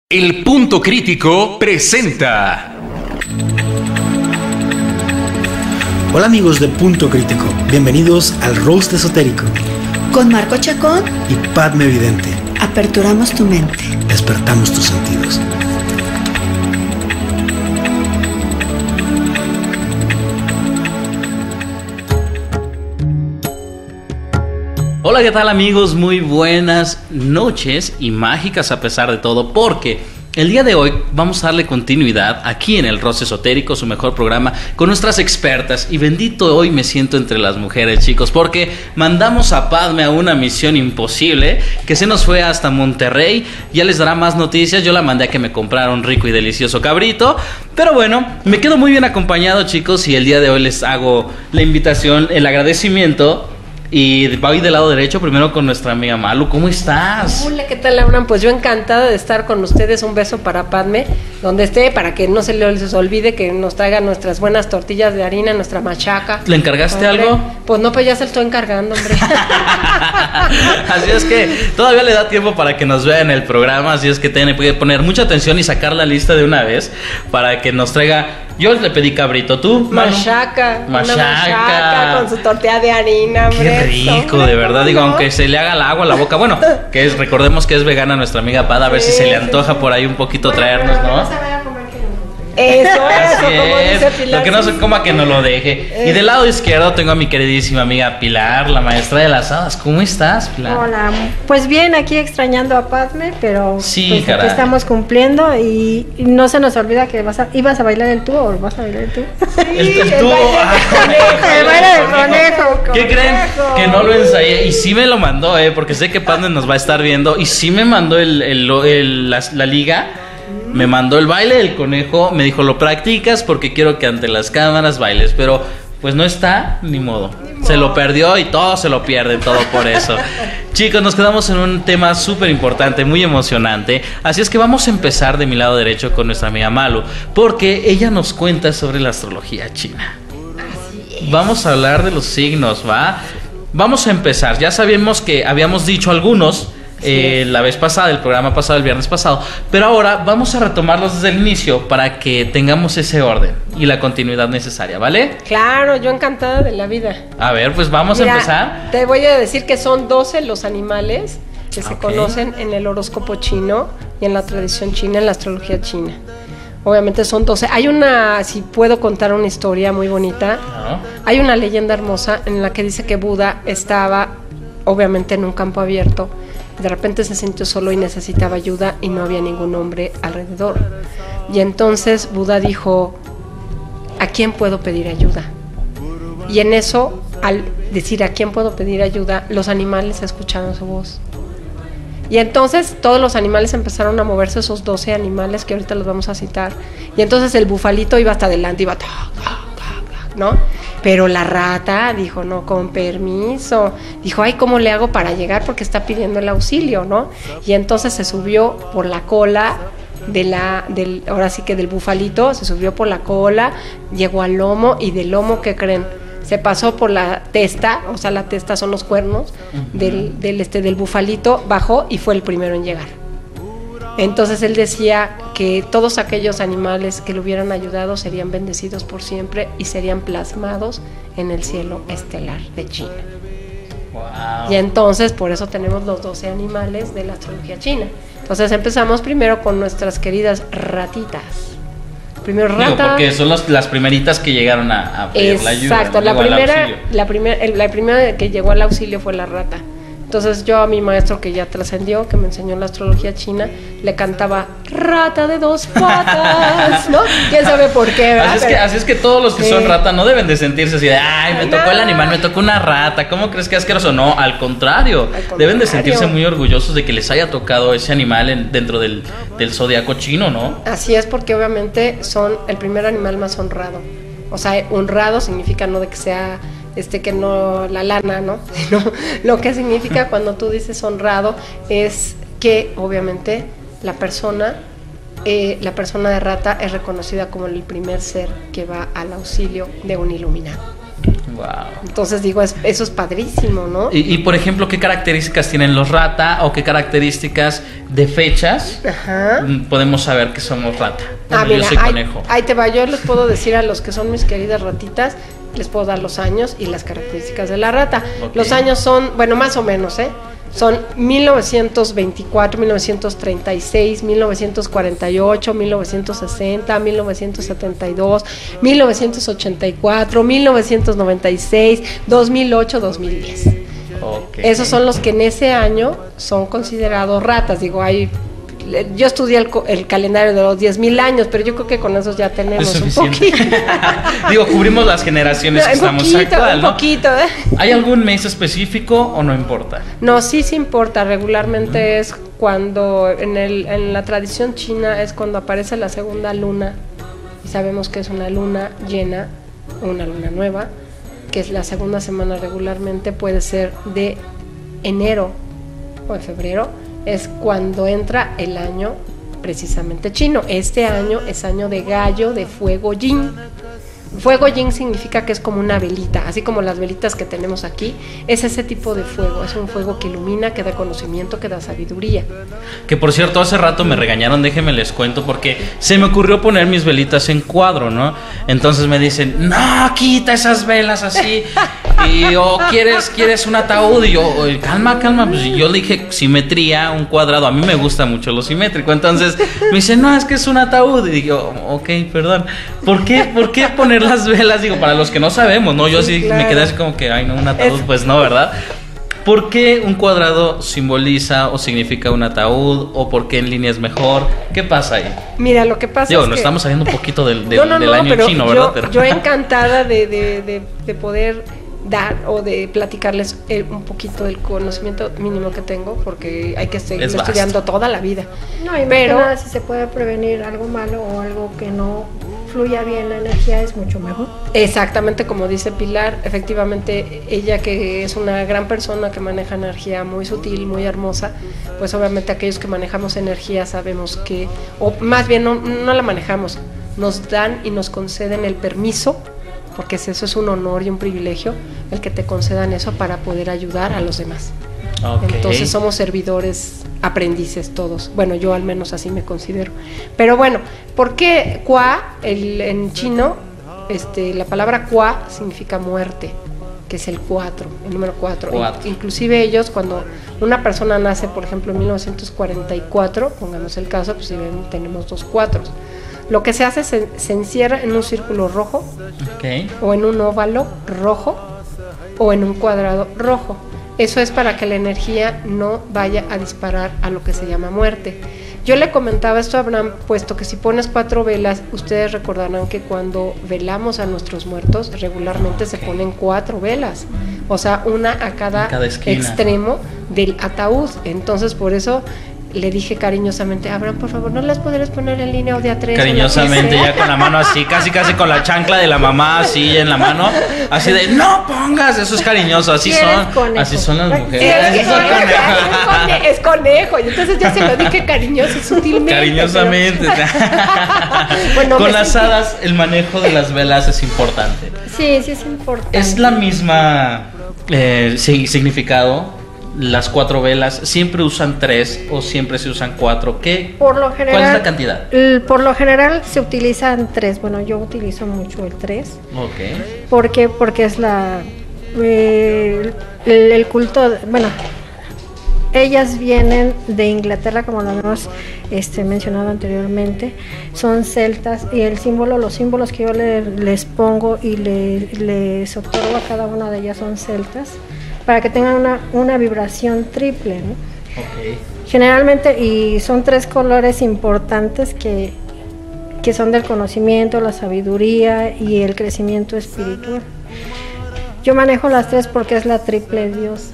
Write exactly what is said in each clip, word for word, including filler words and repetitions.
El Punto Crítico presenta. Hola amigos de Punto Crítico, bienvenidos al Roast Esotérico. Con Marco Chacón y Padme Vidente. Aperturamos tu mente. Despertamos tus sentidos. Hola, ¿qué tal amigos? Muy buenas noches y mágicas a pesar de todo, porque el día de hoy vamos a darle continuidad aquí en el Roast Esotérico, su mejor programa, con nuestras expertas. Y bendito hoy me siento entre las mujeres, chicos, porque mandamos a Padme a una misión imposible que se nos fue hasta Monterrey. Ya les dará más noticias. Yo la mandé a que me comprara un rico y delicioso cabrito. Pero bueno, me quedo muy bien acompañado, chicos, y el día de hoy les hago la invitación, el agradecimiento. Y voy del lado derecho primero con nuestra amiga Malu. ¿Cómo estás? Hola, ¿qué tal, Abraham? Pues yo encantada de estar con ustedes. Un beso para Padme, donde esté, para que no se les olvide que nos traigan nuestras buenas tortillas de harina, nuestra machaca. ¿Le encargaste hombre, algo? Pues no, pues ya se lo estoy encargando, hombre. Así es que todavía le da tiempo para que nos vea en el programa. Así es que tiene que poner mucha atención y sacar la lista de una vez para que nos traiga. Yo le pedí cabrito, ¿tú? Machaca, machaca. Una machaca con su tortilla de harina, hombre. Qué rico, de verdad. Digo, ¿no? Aunque se le haga el agua a la boca. Bueno, que es, recordemos que es vegana nuestra amiga Pada. A ver sí, si se le antoja sí. por ahí un poquito bueno, traernos, ¿no? Eso, eso, Así como es. dice Pilar. Lo que no se coma que no lo deje. Y del lado izquierdo tengo a mi queridísima amiga Pilar, la maestra de las hadas. ¿Cómo estás, Pilar? Hola, pues bien, aquí extrañando a Padme, pero sí, pues aquí estamos cumpliendo y, y no se nos olvida que vas a, ibas a bailar el tú o vas a bailar el tú. Sí, el, el, el tú, baile ah, del conejo, el baile del conejo. ¿Qué creen? Que no lo ensayé y sí me lo mandó, eh, porque sé que Padme nos va a estar viendo y sí me mandó el, el, el, la, la liga. Me mandó el baile del conejo, me dijo, lo practicas porque quiero que ante las cámaras bailes, pero pues no está, ni modo. Ni modo. Se lo perdió y todo se lo pierden, todo por eso. Chicos, nos quedamos en un tema súper importante, muy emocionante, así es que vamos a empezar de mi lado derecho con nuestra amiga Malu, porque ella nos cuenta sobre la astrología china. Vamos a hablar de los signos, ¿va? Vamos a empezar, ya sabemos que habíamos dicho algunos Eh, la vez pasada, el programa pasado, el viernes pasado, pero ahora vamos a retomarlos desde el inicio para que tengamos ese orden y la continuidad necesaria, ¿vale? Claro, yo encantada de la vida. A ver, pues vamos Mira, a empezar. Te voy a decir que son doce los animales que se okay. conocen en el horóscopo chino y en la tradición china, en la astrología china. Obviamente son doce. Hay una, si puedo contar una historia muy bonita, ¿No? Hay una leyenda hermosa en la que dice que Buda estaba obviamente en un campo abierto. De repente se sintió solo y necesitaba ayuda y no había ningún hombre alrededor. Y entonces Buda dijo, ¿a quién puedo pedir ayuda? Y en eso, al decir ¿a quién puedo pedir ayuda?, los animales escucharon su voz. Y entonces todos los animales empezaron a moverse, esos doce animales que ahorita los vamos a citar. Y entonces el bufalito iba hasta adelante, iba ta, ta, ta, ¿no? Pero la rata dijo, no, con permiso. Dijo, ay, ¿cómo le hago para llegar? Porque está pidiendo el auxilio, ¿no? Y entonces se subió por la cola de la, del, ahora sí que del bufalito, se subió por la cola, llegó al lomo y del lomo, ¿qué creen? Se pasó por la testa, o sea, la testa son los cuernos uh-huh. del, del, este, del bufalito, bajó y fue el primero en llegar. Entonces él decía que todos aquellos animales que le hubieran ayudado serían bendecidos por siempre y serían plasmados en el cielo estelar de China. Wow. Y entonces por eso tenemos los doce animales de la astrología china. Entonces empezamos primero con nuestras queridas ratitas. Primero rata. Digo, porque son los, las primeritas que llegaron a, a pedir la ayuda. Exacto, la primera, la, primer, la primera que llegó al auxilio fue la rata. Entonces yo a mi maestro que ya trascendió, que me enseñó la astrología china, le cantaba rata de dos patas, ¿no? ¿Quién sabe por qué? ¿verdad? Así es, que, así es que todos los que sí. son rata no deben de sentirse así de, ay, me no. tocó el animal, me tocó una rata, ¿cómo crees que es asqueroso? No, al contrario, al contrario, deben de sentirse muy orgullosos de que les haya tocado ese animal en, dentro del, del zodiaco chino, ¿no? Así es, porque obviamente son el primer animal más honrado. O sea, honrado significa no de que sea... Este que no la lana, ¿no? Sino lo que significa cuando tú dices honrado es que obviamente la persona, eh, la persona de rata es reconocida como el primer ser que va al auxilio de un iluminado. Wow. Entonces digo, es, eso es padrísimo, ¿no? Y, y por ejemplo, ¿qué características tienen los rata o qué características de fechas Ajá. podemos saber que somos rata? Ah, Bueno, mira, yo soy ahí, conejo. ahí te va, yo les puedo decir a los que son mis queridas ratitas, les puedo dar los años y las características de la rata. Ok. Los años son, bueno, más o menos, ¿eh? Son mil novecientos veinticuatro, mil novecientos treinta y seis, mil novecientos cuarenta y ocho, mil novecientos sesenta, mil novecientos setenta y dos, mil novecientos ochenta y cuatro, mil novecientos noventa y seis, dos mil ocho, dos mil diez. Ok. Esos son los que en ese año son considerados ratas. Digo, hay, yo estudié el, co- el calendario de los diez mil años, pero yo creo que con esos ya tenemos Es un suficiente. poquito. Digo, cubrimos las generaciones que un estamos poquito, actual, un ¿no? poquito, ¿eh? ¿Hay algún mes específico o no importa? No, sí sí importa. Regularmente es cuando, en, el, en la tradición china, es cuando aparece la segunda luna. Y sabemos que es una luna llena, o una luna nueva, que es la segunda semana regularmente, puede ser de enero o de febrero, es cuando entra el año precisamente chino. Este año es año de gallo de fuego yin. Fuego yin significa que es como una velita, así como las velitas que tenemos aquí, es ese tipo de fuego, es un fuego que ilumina, que da conocimiento, que da sabiduría. Que por cierto, hace rato me regañaron, déjenme les cuento, porque se me ocurrió poner mis velitas en cuadro, ¿no? Entonces me dicen, no, quita esas velas así. Y o quieres, quieres un ataúd. Y yo, "Oye, calma, calma. Pues yo le dije simetría, un cuadrado. A mí me gusta mucho lo simétrico. Entonces me dice, no, es que es un ataúd. Y digo, ok, perdón. ¿Por qué, por qué poner las velas? Digo, para los que no sabemos, ¿no? Yo Sí, sí claro. me quedé así como que, ay, no, un ataúd, Es- pues no, ¿verdad? ¿Por qué un cuadrado simboliza o significa un ataúd? ¿O por qué en línea es mejor? ¿Qué pasa ahí? Mira, lo que pasa Digo, es nos que... estamos saliendo un poquito del, del, No, no, del no, año pero chino, yo, ¿verdad? Pero... yo encantada de, de, de, de poder dar o de platicarles eh, un poquito del conocimiento mínimo que tengo, porque hay que seguir Es vasto. estudiando toda la vida. No, y más Pero- que nada, si se puede prevenir algo malo o algo que no fluya bien la energía, es mucho mejor. Exactamente como dice Pilar, efectivamente ella, que es una gran persona que maneja energía muy sutil, muy hermosa, pues obviamente aquellos que manejamos energía sabemos que, o más bien no, no la manejamos, nos dan y nos conceden el permiso, porque eso es un honor y un privilegio, el que te concedan eso para poder ayudar a los demás. Ok. Entonces somos servidores, aprendices todos. Bueno, yo al menos así me considero. Pero bueno, ¿por qué Kwa? El, en chino, este, la palabra Kwa significa muerte, que es el cuatro, el número cuatro. Cuatro. Inclusive ellos, cuando una persona nace, por ejemplo, en mil novecientos cuarenta y cuatro, pongamos el caso, pues si ven, tenemos dos cuatros. Lo que se hace es se, se encierra en un círculo rojo, Ok. o en un óvalo rojo, o en un cuadrado rojo. Eso es para que la energía no vaya a disparar a lo que se llama muerte. Yo le comentaba esto a Abraham, puesto que si pones cuatro velas, ustedes recordarán que cuando velamos a nuestros muertos, regularmente se ponen cuatro velas, o sea, una a cada, Cada esquina. extremo del ataúd. Entonces, por eso le dije cariñosamente, Abraham, por favor, ¿no las podrías poner en línea o de a tres? o la que Cariñosamente, sea?" ya con la mano así, casi casi con la chancla de la mamá así en la mano, así de no pongas, eso es cariñoso, así Sí, eres son, conejo. así son las Sí, mujeres, es, así que- son es conejos. cone- es conejo, y entonces ya se lo dije cariñoso y sutilmente. Cariñosamente. pero- Bueno, Con me las sentí- hadas el manejo de las velas es importante. Sí, sí es importante. Es la misma eh, sí, significado. Las cuatro velas, ¿siempre usan tres o siempre se usan cuatro? ¿Qué? Por lo general, ¿Cuál es la cantidad? l- Por lo general se utilizan tres. Bueno, yo utilizo mucho el tres. Ok. ¿Por qué? Porque es la eh, el, el culto, de- bueno, ellas vienen de Inglaterra, como lo hemos este, mencionado anteriormente, son celtas, y el símbolo, los símbolos que yo le- les pongo y le- les otorgo a cada una de ellas son celtas, para que tengan una, una vibración triple, ¿no? Ok. Generalmente, y son tres colores importantes que, que son del conocimiento, la sabiduría y el crecimiento espiritual. Yo manejo las tres porque es la triple diosa.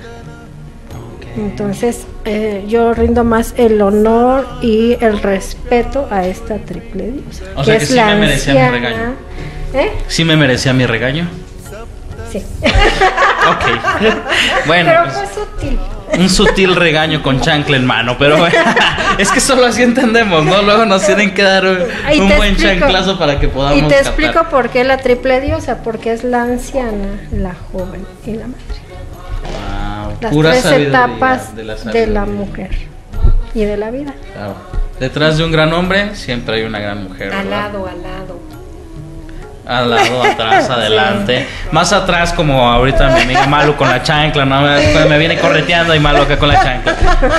Entonces, eh, yo rindo más el honor y el respeto a esta triple diosa. O sea que es sí la me merecía mi anciana. regaño. ¿Eh? ¿Sí me merecía mi regaño? Sí. Ok. Bueno, Pero pues, fue sutil. Un sutil regaño con chancla en mano, pero bueno, es que solo así entendemos, ¿no? Luego nos tienen que dar un, un buen explico, chanclazo para que podamos Y te captar. explico por qué la triple diosa, porque es la anciana, la joven y la madre. Wow, Las pura tres etapas de la, de la mujer y de la vida. Claro. Detrás de un gran hombre siempre hay una gran mujer, ¿verdad? Al lado, al lado. Al lado, atrás, adelante. Sí. Más atrás, como ahorita mi amiga Malu con la chancla, ¿no? Me, me viene correteando y Malu acá con la chancla.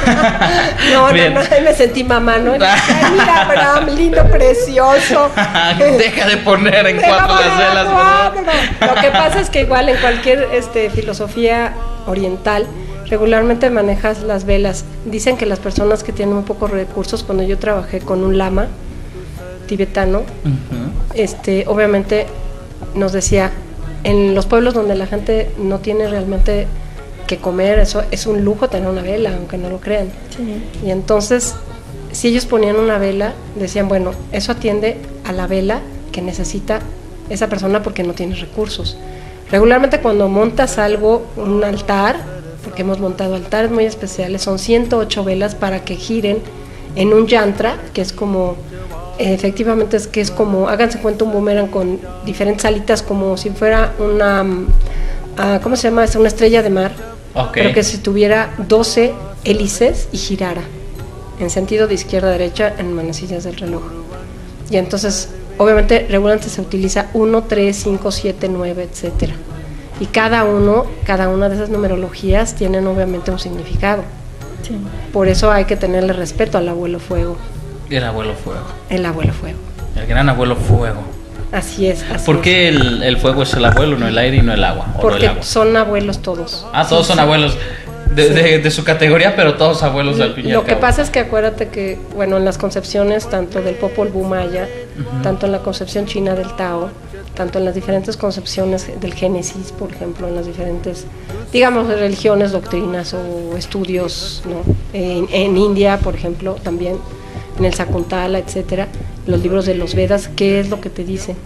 No, Bien. no, no, me sentí mamá, ¿no? Ay, mira, Abraham, lindo, precioso. Deja de poner en cuatro las velas, cuatro. Lo que pasa es que igual en cualquier este, filosofía oriental, regularmente manejas las velas. Dicen que las personas que tienen un poco recursos, cuando yo trabajé con un lama tibetano, uh-huh. este, obviamente nos decía, en los pueblos donde la gente no tiene realmente que comer, eso es un lujo tener una vela, aunque no lo crean. Sí. Y entonces, si ellos ponían una vela, decían, bueno, eso atiende a la vela que necesita esa persona porque no tiene recursos. Regularmente cuando montas algo, un altar, porque hemos montado altares muy especiales, son ciento ocho velas para que giren en un yantra, que es como... Efectivamente es que es como, háganse cuenta un boomerang con diferentes alitas, como si fuera una, uh, ¿cómo se llama? Es una estrella de mar, okay. Pero que si tuviera doce hélices y girara en sentido de izquierda a derecha en manecillas del reloj. Y entonces, obviamente, regularmente se utiliza uno, tres, cinco, siete, nueve, etcétera. Y cada uno, cada una de esas numerologías tienen obviamente un significado. Sí. Por eso hay que tenerle respeto al abuelo fuego. El abuelo fuego. El abuelo fuego. El gran abuelo fuego. Así es. Así ¿Por qué es. El, el fuego es el abuelo, no el aire y no el agua? Porque no el agua? Son abuelos todos. Ah, todos sí, son sí. abuelos de, sí. de, de su categoría, pero todos abuelos del fin y al Lo cabo. que pasa es que acuérdate que, bueno, en las concepciones, tanto del Popol Vuh maya, uh-huh. tanto en la concepción china del Tao, tanto en las diferentes concepciones del Génesis, por ejemplo, en las diferentes, digamos, religiones, doctrinas o estudios, ¿no? En, en India, por ejemplo, también, en el Sakuntala, etcétera, los libros de los Vedas, ¿qué es lo que te dicen?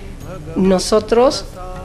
Nosotros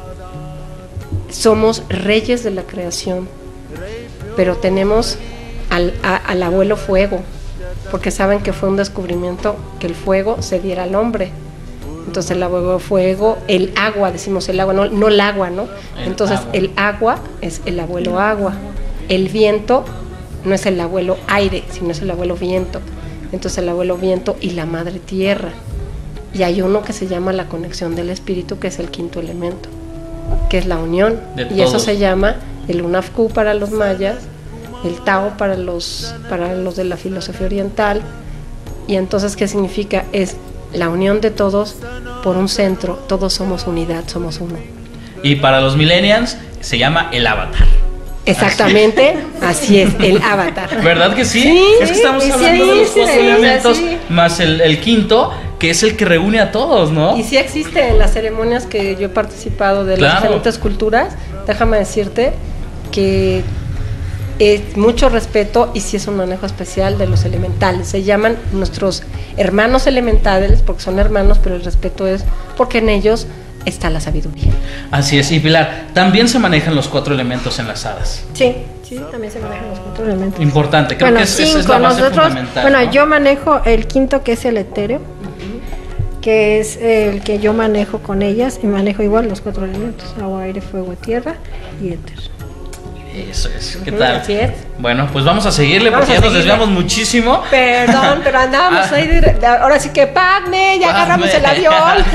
somos reyes de la creación, pero tenemos al, a, al abuelo fuego, porque saben que fue un descubrimiento que el fuego se diera al hombre. Entonces el abuelo fuego, el agua, decimos el agua, no, no el agua, ¿no? Entonces el agua es el abuelo agua, el viento no es el abuelo aire, sino es el abuelo viento. Entonces el abuelo viento y la madre tierra. Y hay uno que se llama la conexión del espíritu, que es el quinto elemento, que es la unión. De y todos. Eso se llama el Unafku para los mayas, el Tao para los, para los de la filosofía oriental. Y entonces, ¿qué significa? Es la unión de todos por un centro. Todos somos unidad, somos uno. Y para los millennials se llama el avatar. Exactamente, así es, el avatar. ¿Verdad que sí? Sí, es que estamos hablando sí, de los sí, cuatro sí, elementos sí. más el, el quinto, que es el que reúne a todos, ¿no? Y sí existe en las ceremonias que yo he participado de claro. las diferentes culturas, déjame decirte que es mucho respeto y sí es un manejo especial de los elementales. Se llaman nuestros hermanos elementales porque son hermanos, pero el respeto es porque en ellos está la sabiduría. Así es. Y Pilar, también se manejan los cuatro elementos en las hadas. Sí, sí, también se manejan los cuatro elementos. Importante, creo bueno, que es, cinco, es la base nosotros, fundamental. Bueno, ¿no? yo manejo el quinto, que es el etéreo, uh-huh. que es el que yo manejo con ellas, y manejo igual los cuatro elementos: agua, aire, fuego, tierra y éter. Eso es, ¿qué tal? Así es. Bueno, pues vamos a seguirle vamos porque a ya seguirle. nos desviamos muchísimo. Perdón, pero andábamos ah. ahí de, ahora sí que Padme, ya Padme. agarramos el avión.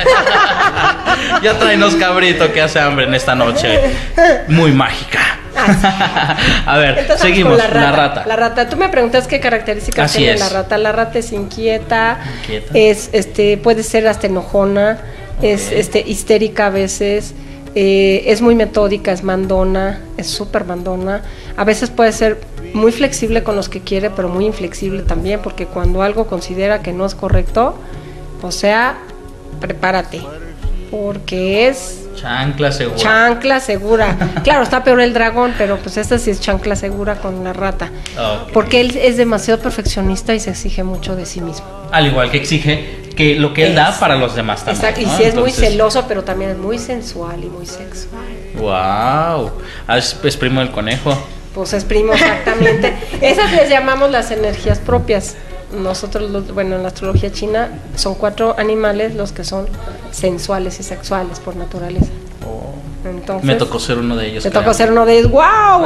Ya tráenos cabrito que hace hambre en esta noche muy mágica. Ah, sí. A ver, entonces, seguimos, la rata, la rata. La rata, tú me preguntas qué características Así tiene es. la rata. La rata es inquieta, inquieta. es este puede ser hasta enojona, okay. es este histérica a veces. Eh, es muy metódica, es mandona, es súper mandona. A veces puede ser muy flexible con los que quiere, pero muy inflexible también, porque cuando algo considera que no es correcto, o sea, prepárate, porque es chancla segura. Chancla segura. Claro, está peor el dragón, pero pues esta sí es chancla segura con la rata. Okay. Porque él es demasiado perfeccionista y se exige mucho de sí mismo. Al igual que exige que lo que él es, da para los demás también. Exacto, ¿no? y sí es Entonces, muy celoso, pero también es muy sensual y muy sexual. Wow. Ah, es, es primo del conejo. Pues es primo, exactamente. Esas les llamamos las energías propias. Nosotros, los, bueno, en la astrología china son cuatro animales los que son sensuales y sexuales por naturaleza. Oh. Entonces, Me tocó ser uno de ellos. Me creo. tocó ser uno de ellos. ¡Wow!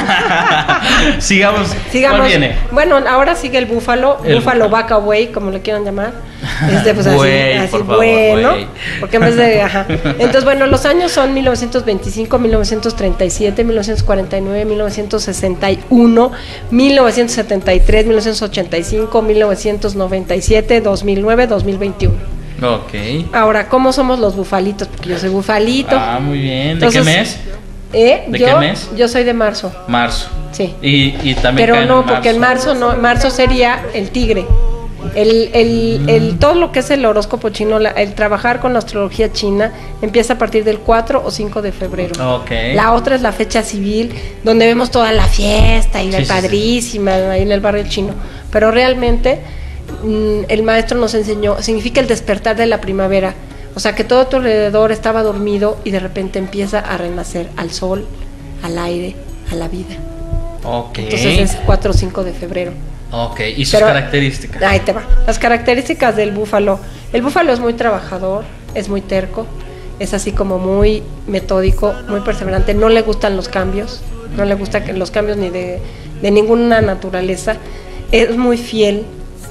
Sigamos. Sigamos. ¿Cuál viene? Bueno, ahora sigue el búfalo, El búfalo, búfalo. vaca, buey, como le quieran llamar. Este, pues así, Buey, así por favor, bueno. buey. Porque en vez de, ajá. Entonces, bueno, los años son mil novecientos veinticinco, mil novecientos treinta y siete, mil novecientos cuarenta y nueve, mil novecientos sesenta y uno, mil novecientos setenta y tres, mil novecientos ochenta y cinco, mil novecientos noventa y siete, dos mil nueve, dos mil veintiuno. Ok. Ahora, ¿cómo somos los bufalitos? Porque yo soy bufalito. Ah, muy bien. ¿De Entonces, qué mes? ¿Eh? ¿De yo, qué mes? Yo soy de marzo, Marzo. sí. Y, y también Pero cae no, porque en marzo no, en marzo sería el tigre. El, el, el, todo lo que es el horóscopo chino, la- el trabajar con la astrología china empieza a partir del cuatro o cinco de febrero. Ok. La otra es la fecha civil, donde vemos toda la fiesta y la Sí, sí, sí. padrísima ahí en el barrio chino. Pero realmente mm, el maestro nos enseñó, significa el despertar de la primavera. O sea, que todo a tu alrededor estaba dormido y de repente empieza a renacer al sol, al aire, a la vida. Ok. Entonces es cuatro o cinco de febrero. Ok. ¿Y sus Pero- características? Ahí te va. Las características del búfalo. El búfalo es muy trabajador, es muy terco, es así como muy metódico, muy perseverante. No le gustan los cambios, no le gustan que- los cambios ni de, de ninguna naturaleza. Es muy fiel.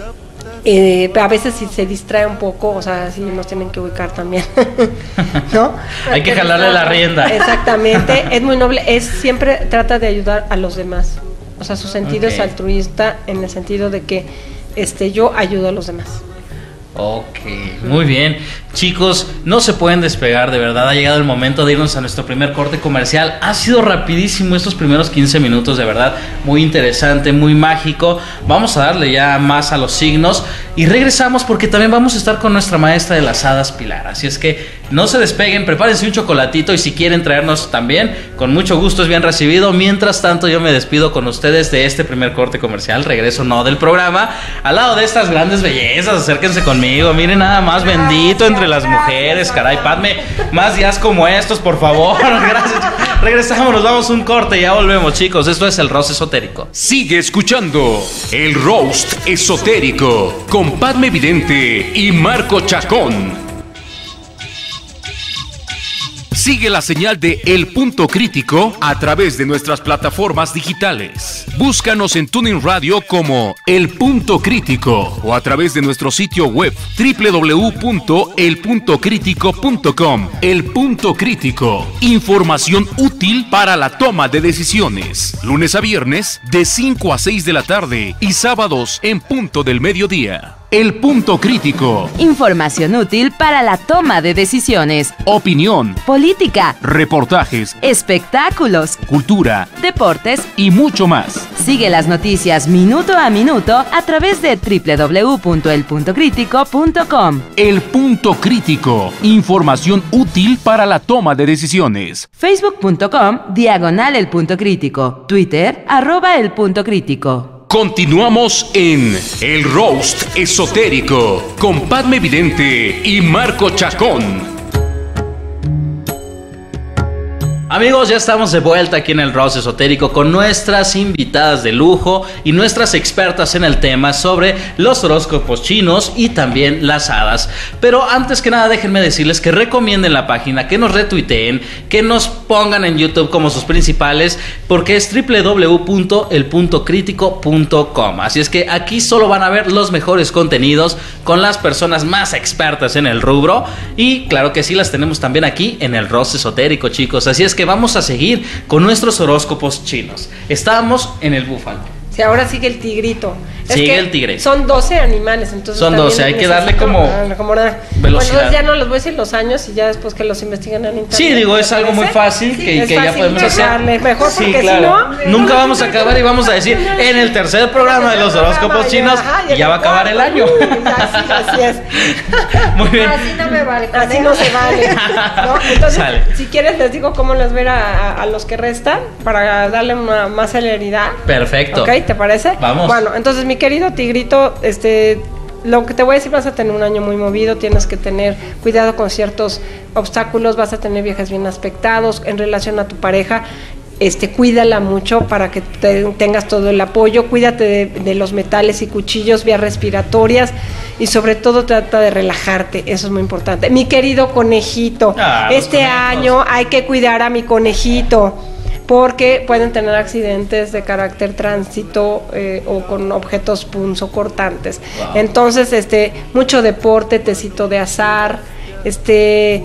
Eh, a veces si se distrae un poco, o sea, sí nos tienen que ubicar también, ¿no? Hay que jalarle la rienda. Exactamente, es muy noble, es siempre trata de ayudar a los demás. O sea, su sentido Ok. es altruista en el sentido de que este yo ayudo a los demás. Ok, muy bien. Chicos, no se pueden despegar, de verdad. Ha llegado el momento de irnos a nuestro primer corte comercial. Ha sido rapidísimo estos primeros quince minutos, de verdad. Muy interesante, muy mágico. Vamos a darle ya más a los signos y regresamos porque también vamos a estar con nuestra maestra de las hadas, Pilar. Así es que no se despeguen, prepárense un chocolatito y si quieren traernos también, con mucho gusto es bien recibido. Mientras tanto, yo me despido con ustedes de este primer corte comercial. Regreso no del programa, al lado de estas grandes bellezas. Acérquense conmigo, miren nada más, bendito entre las mujeres, caray, Padme, más días como estos, por favor. Gracias. Regresamos, nos vamos a un corte, ya volvemos, chicos. Esto es el Roast Esotérico. Sigue escuchando el Roast Esotérico con Padme Vidente y Marco Chacón. Sigue la señal de El Punto Crítico a través de nuestras plataformas digitales. Búscanos en Tuning Radio como El Punto Crítico o a través de nuestro sitio web doble u doble u doble u punto el punto crítico punto com. El Punto Crítico, información útil para la toma de decisiones. Lunes a viernes de cinco a seis de la tarde y sábados en punto del mediodía. El Punto Crítico. Información útil para la toma de decisiones. Opinión, Política, reportajes, espectáculos, cultura deportes. y mucho más. Sigue las noticias minuto a minuto a través de doble u doble u doble u punto el punto crítico punto com. El Punto Crítico, información útil para la toma de decisiones. Facebook punto com, diagonal el punto crítico. Twitter, arroba el punto crítico. Continuamos en el Roast Esotérico con Padme Vidente y Marco Chacón. Amigos, ya estamos de vuelta aquí en el Roast Esotérico con nuestras invitadas de lujo y nuestras expertas en el tema sobre los horóscopos chinos y también las hadas. Pero antes que nada, déjenme decirles que recomienden la página, que nos retuiteen, que nos pongan en YouTube como sus principales, porque es doble u doble u doble u punto el punto crítico punto com. Así es que aquí solo van a ver los mejores contenidos con las personas más expertas en el rubro. Y claro que sí, las tenemos también aquí en el Roast Esotérico, chicos. Así es que vamos a seguir con nuestros horóscopos chinos. Estábamos en el búfalo. Sí, ahora sigue el tigrito. Es Sigue que el tigre. Son doce animales, entonces Son también doce, hay que darle necesito, como ah, como una- velocidad. Bueno, entonces ya no les voy a decir los años y ya después que los investiguen en internet. Sí, digo, ¿te es algo muy parece? fácil Sí, que, es que ya fácil podemos hacer. dejarle. Mejor Sí, porque claro. si no... Nunca vamos a acabar y vamos a decir en el tercer programa de los horóscopos chinos Ajá, y ya va a acabar el año. Uy, ya, sí, así es. Muy bien. Así no me vale. Así no se vale, ¿no? Entonces, Sale. si quieres les digo cómo les ver a, a- a los que restan para darle una, más celeridad. Perfecto. ¿Ok? ¿Te parece? Vamos. Bueno, entonces mi querido tigrito, este, lo que te voy a decir, vas a tener un año muy movido, tienes que tener cuidado con ciertos obstáculos, vas a tener viajes bien aspectados en relación a tu pareja. este, cuídala mucho para que te, tengas todo el apoyo, cuídate de, de los metales y cuchillos, vías respiratorias y sobre todo trata de relajarte, eso es muy importante. Mi querido conejito, ah, este año hay que cuidar a mi conejito, porque pueden tener accidentes de carácter tránsito eh, o con objetos punzocortantes. Wow. Entonces, este, mucho deporte, tecito de azar, este...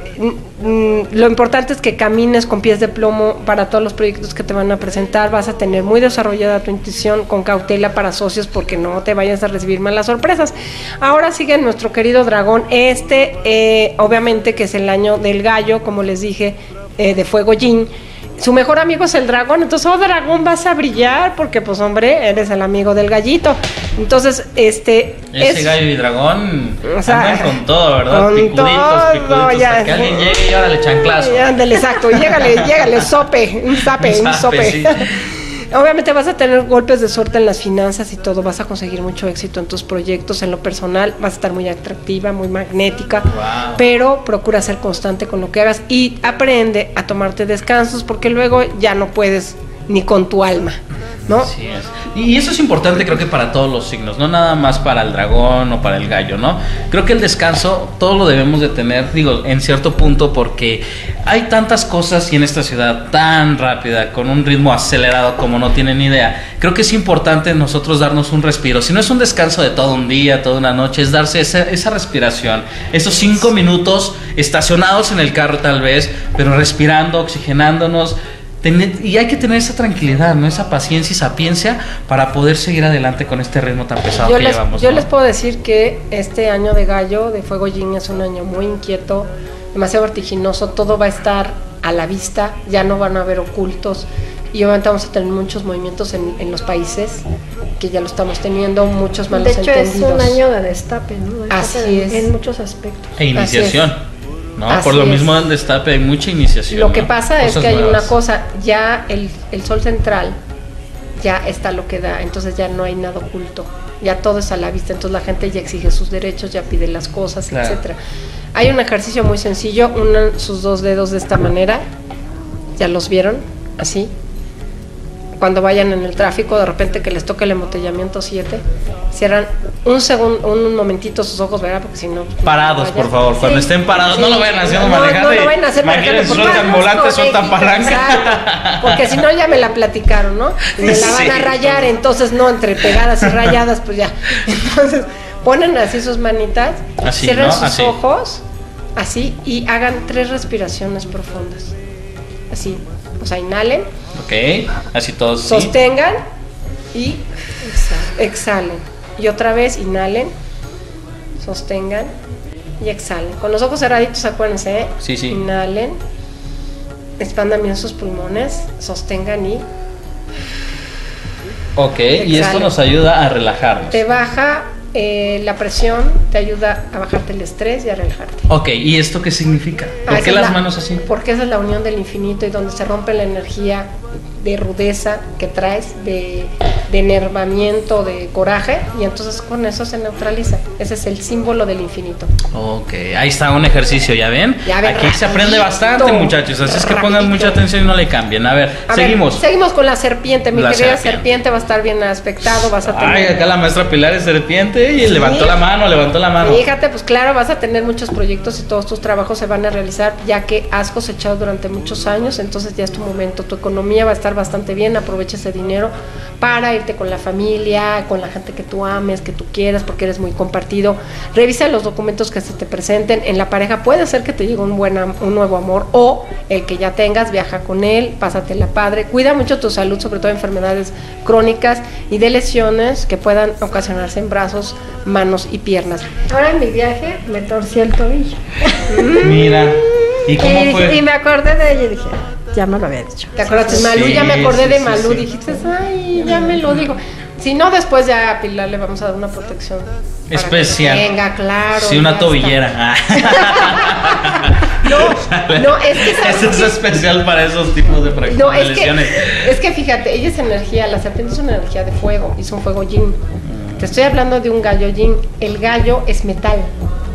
lo importante es que camines con pies de plomo para todos los proyectos que te van a presentar. Vas a tener muy desarrollada tu intuición, con cautela para socios, porque no te vayas a recibir malas sorpresas. Ahora sigue nuestro querido dragón, este eh, obviamente que es el año del gallo, como les dije, eh, de fuego yin. Su mejor amigo es el dragón, entonces, oh dragón, vas a brillar, porque pues hombre, eres el amigo del gallito. Entonces, este... Ese es, gallo y dragón, o sea, andan con todo, ¿verdad? Con picuditos, todo, picuditos, ya, hasta que alguien llegue y órale, chanclazo. Y ándale, exacto, llégale, llégale, sope, un zape, un, un sope. Sí. Obviamente vas a tener golpes de suerte en las finanzas y todo, vas a conseguir mucho éxito en tus proyectos, en lo personal, vas a estar muy atractiva, muy magnética, wow. Pero procura ser constante con lo que hagas y aprende a tomarte descansos, porque luego ya no puedes ni con tu alma, ¿no? Así es. Y eso es importante, creo que para todos los signos, no nada más para el dragón o para el gallo, ¿no? Creo que el descanso todos lo debemos de tener, digo, en cierto punto, porque hay tantas cosas y en esta ciudad tan rápida, con un ritmo acelerado como no tienen idea. Creo que es importante nosotros darnos un respiro. Si no es un descanso de todo un día, toda una noche, es darse esa, esa respiración, esos cinco minutos estacionados en el carro tal vez, pero respirando, oxigenándonos. Y hay que tener esa tranquilidad, ¿no? Esa paciencia y sapiencia para poder seguir adelante con este ritmo tan pesado yo que les, llevamos. Yo ¿no? les puedo decir que este año de gallo, de fuego yin, es un año muy inquieto, demasiado vertiginoso, todo va a estar a la vista, ya no van a haber ocultos y obviamente vamos a tener muchos movimientos en, en los países, que ya lo estamos teniendo, muchos malos entendidos. De hecho entendidos. Es un año de destape, ¿no? De Así en, es. En muchos aspectos. E iniciación. ¿No? Así Por lo es. mismo del destape hay mucha iniciación. Lo ¿no? que pasa Cosas es que hay nuevas. una cosa, ya el, el sol central ya está lo que da, entonces ya no hay nada oculto, ya todo es a la vista, entonces la gente ya exige sus derechos, ya pide las cosas, claro. etcétera. Hay un ejercicio muy sencillo, unan sus dos dedos de esta manera, ya los vieron, así. Cuando vayan en el tráfico, de repente que les toque el embotellamiento siete, cierran un segundo, un momentito sus ojos, ¿verdad? Porque si no... Parados, por favor, sí, cuando estén parados, sí, no lo vayan haciendo no, manejar. No, no lo vayan a hacer manejando. Sueltan volantes, sueltan palanca. Exacto, porque si no ya me la platicaron, ¿no? Y me la van sí, a rayar, entonces no, entre pegadas y rayadas, pues ya. Entonces, ponen así sus manitas, así, cierran ¿no? sus así. ojos, así, y hagan tres respiraciones profundas. Así, o sea, inhalen. Ok, así todos. Sostengan sí. y exhalen. exhalen. Y otra vez inhalen, sostengan y exhalen. Con los ojos cerraditos, acuérdense, ¿eh? Sí, sí. Inhalen, expandan bien sus pulmones, sostengan y... Ok, exhalen. Y esto nos ayuda a relajarnos. Te baja eh, la presión, te ayuda a bajarte el estrés y a relajarte. Ok, ¿y esto qué significa? ¿Por ah, qué las la, manos así? Porque esa es la unión del infinito y donde se rompe la energía de rudeza que traes, de, de enervamiento, de coraje, y entonces con eso se neutraliza. Ese es el símbolo del infinito. Ok, ahí está un ejercicio, ¿ya ven? Ya ven Aquí rapidito, se aprende bastante, muchachos, así es que rapidito. Pongan mucha atención y no le cambien. A ver, a seguimos. Ver, seguimos con la serpiente, mi la querida serpiente. serpiente va a estar bien aspectado, vas a tener... Ay, acá la maestra Pilar es serpiente y sí. levantó la mano, levantó la mano. Fíjate, pues claro, vas a tener muchos proyectos y todos tus trabajos se van a realizar, ya que has cosechado durante muchos años, entonces ya es tu momento, tu economía va a estar bastante bien, aprovecha ese dinero para irte con la familia, con la gente que tú ames, que tú quieras, porque eres muy compartido. Revisa los documentos que se te presenten en la pareja, puede ser que te llegue un buen un nuevo amor, o el que ya tengas, viaja con él, pásatela padre, cuida mucho tu salud, sobre todo enfermedades crónicas y de lesiones que puedan ocasionarse en brazos, manos y piernas. Ahora en mi viaje me torcí el tobillo. Mira, ¿y cómo y, fue? Y me acordé de ella y dije, ya me lo había dicho. ¿Te acordaste? Sí, Malú, ya me acordé sí, de Malú, sí, sí. Dijiste, ay, ya me lo digo. Si no, después ya a Pilar le vamos a dar una protección especial. Venga, claro. Sí, una tobillera. no, no, es que eso es especial para esos tipos de, no, de es lesiones. Que, es que fíjate, ella es energía, la serpiente es una energía de fuego, y es un fuego yin. Te estoy hablando de un gallo yin. El gallo es metal.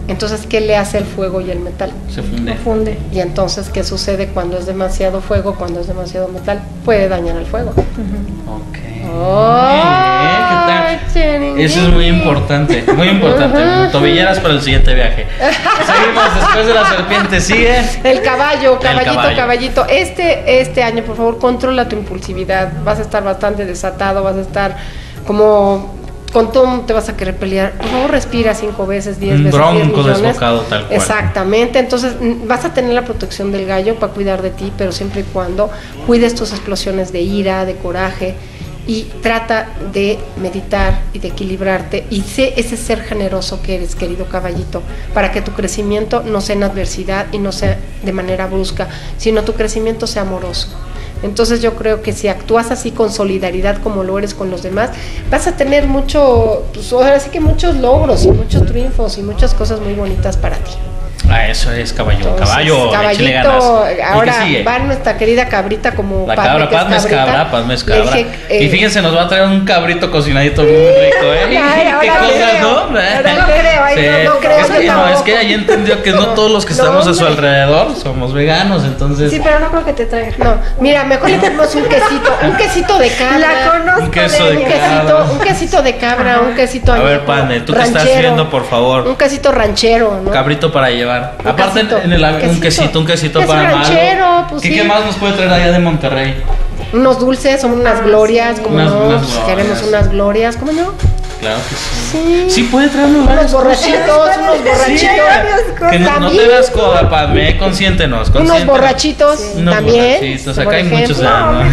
Entonces, ¿qué le hace el fuego y el metal? Se funde. Se funde. Y entonces, ¿qué sucede cuando es demasiado fuego, cuando es demasiado metal? Puede dañar el fuego. Ok. Oh, Bien, ¿qué tal? Eso es muy importante, muy importante. Tobilleras para el siguiente viaje. Seguimos después de la serpiente, sigue. El caballo, caballito, caballo. caballito. Este, este año, por favor, controla tu impulsividad. Vas a estar bastante desatado, vas a estar como... Con todo te vas a querer pelear. Por favor, respira cinco veces, diez Un veces. bronco diez desbocado, tal cual. Exactamente. Entonces, vas a tener la protección del gallo para cuidar de ti, pero siempre y cuando cuides tus explosiones de ira, de coraje. Y trata de meditar y de equilibrarte. Y sé ese ser generoso que eres, querido caballito, para que tu crecimiento no sea en adversidad y no sea de manera brusca, sino tu crecimiento sea amoroso. Entonces yo creo que si actúas así con solidaridad como lo eres con los demás, vas a tener mucho, pues ahora sí que muchos logros y muchos triunfos y muchas cosas muy bonitas para ti. Ah, eso es caballo. Entonces, Caballo, échale caballito, ganas. ¿Y ahora qué sigue? va nuestra querida cabrita como La Padme, cabra, que es Padme es cabrita. cabra, Padme es Le cabra. dije, eh, Y fíjense, nos va a traer un cabrito cocinadito muy rico, ¿eh? Ay, ahora ¿Qué cosas, creo, no? ahora no creo, ay, Sí. no, no creo, Es yo que, no, tampoco. es que ahí entendió que no todos los que No, estamos a su hombre. alrededor somos veganos, entonces... Sí, pero no creo que te traiga. No, mira, mejor le tenemos un quesito, un quesito de cabra. La conozco. Un queso de de Un ella. cabra. quesito, un quesito de cabra, un quesito A ver, añejo, Padme, tú que estás ranchero, viendo, por favor. un quesito ranchero, ¿no? Cabrito para llevar. Un Aparte, quesito, en el avión, un quesito. quesito, un quesito Queso para ranchero, Malo. pues ¿Qué, sí. ¿Qué más nos puede traer allá de Monterrey? Unos dulces, son unas Ah, glorias, sí. como Unas- no, unas pues glorias. queremos unas glorias, ¿cómo no? Claro que sí. Sí. Sí puede traernos Unos varias borrachitos, unos Sí, borrachitos. Que no, no te También. das coda, Padme, consiéntenos, Unos consiéntenos. borrachitos Unos también. borrachitos, por acá hay muchos ejemplo. ya, ¿no?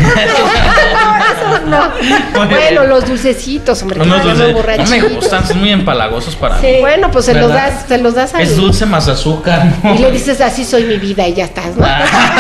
Esos no. Muy Bueno, bien. los dulcecitos, hombre, que Unos vayan dulces. los No me borrachitos. gustan, son muy empalagosos para mí. Sí. Bueno, pues se los ¿Verdad? das, se los das a Es dulce más azúcar, ¿no? y le dices así soy mi vida y ya estás, ¿no?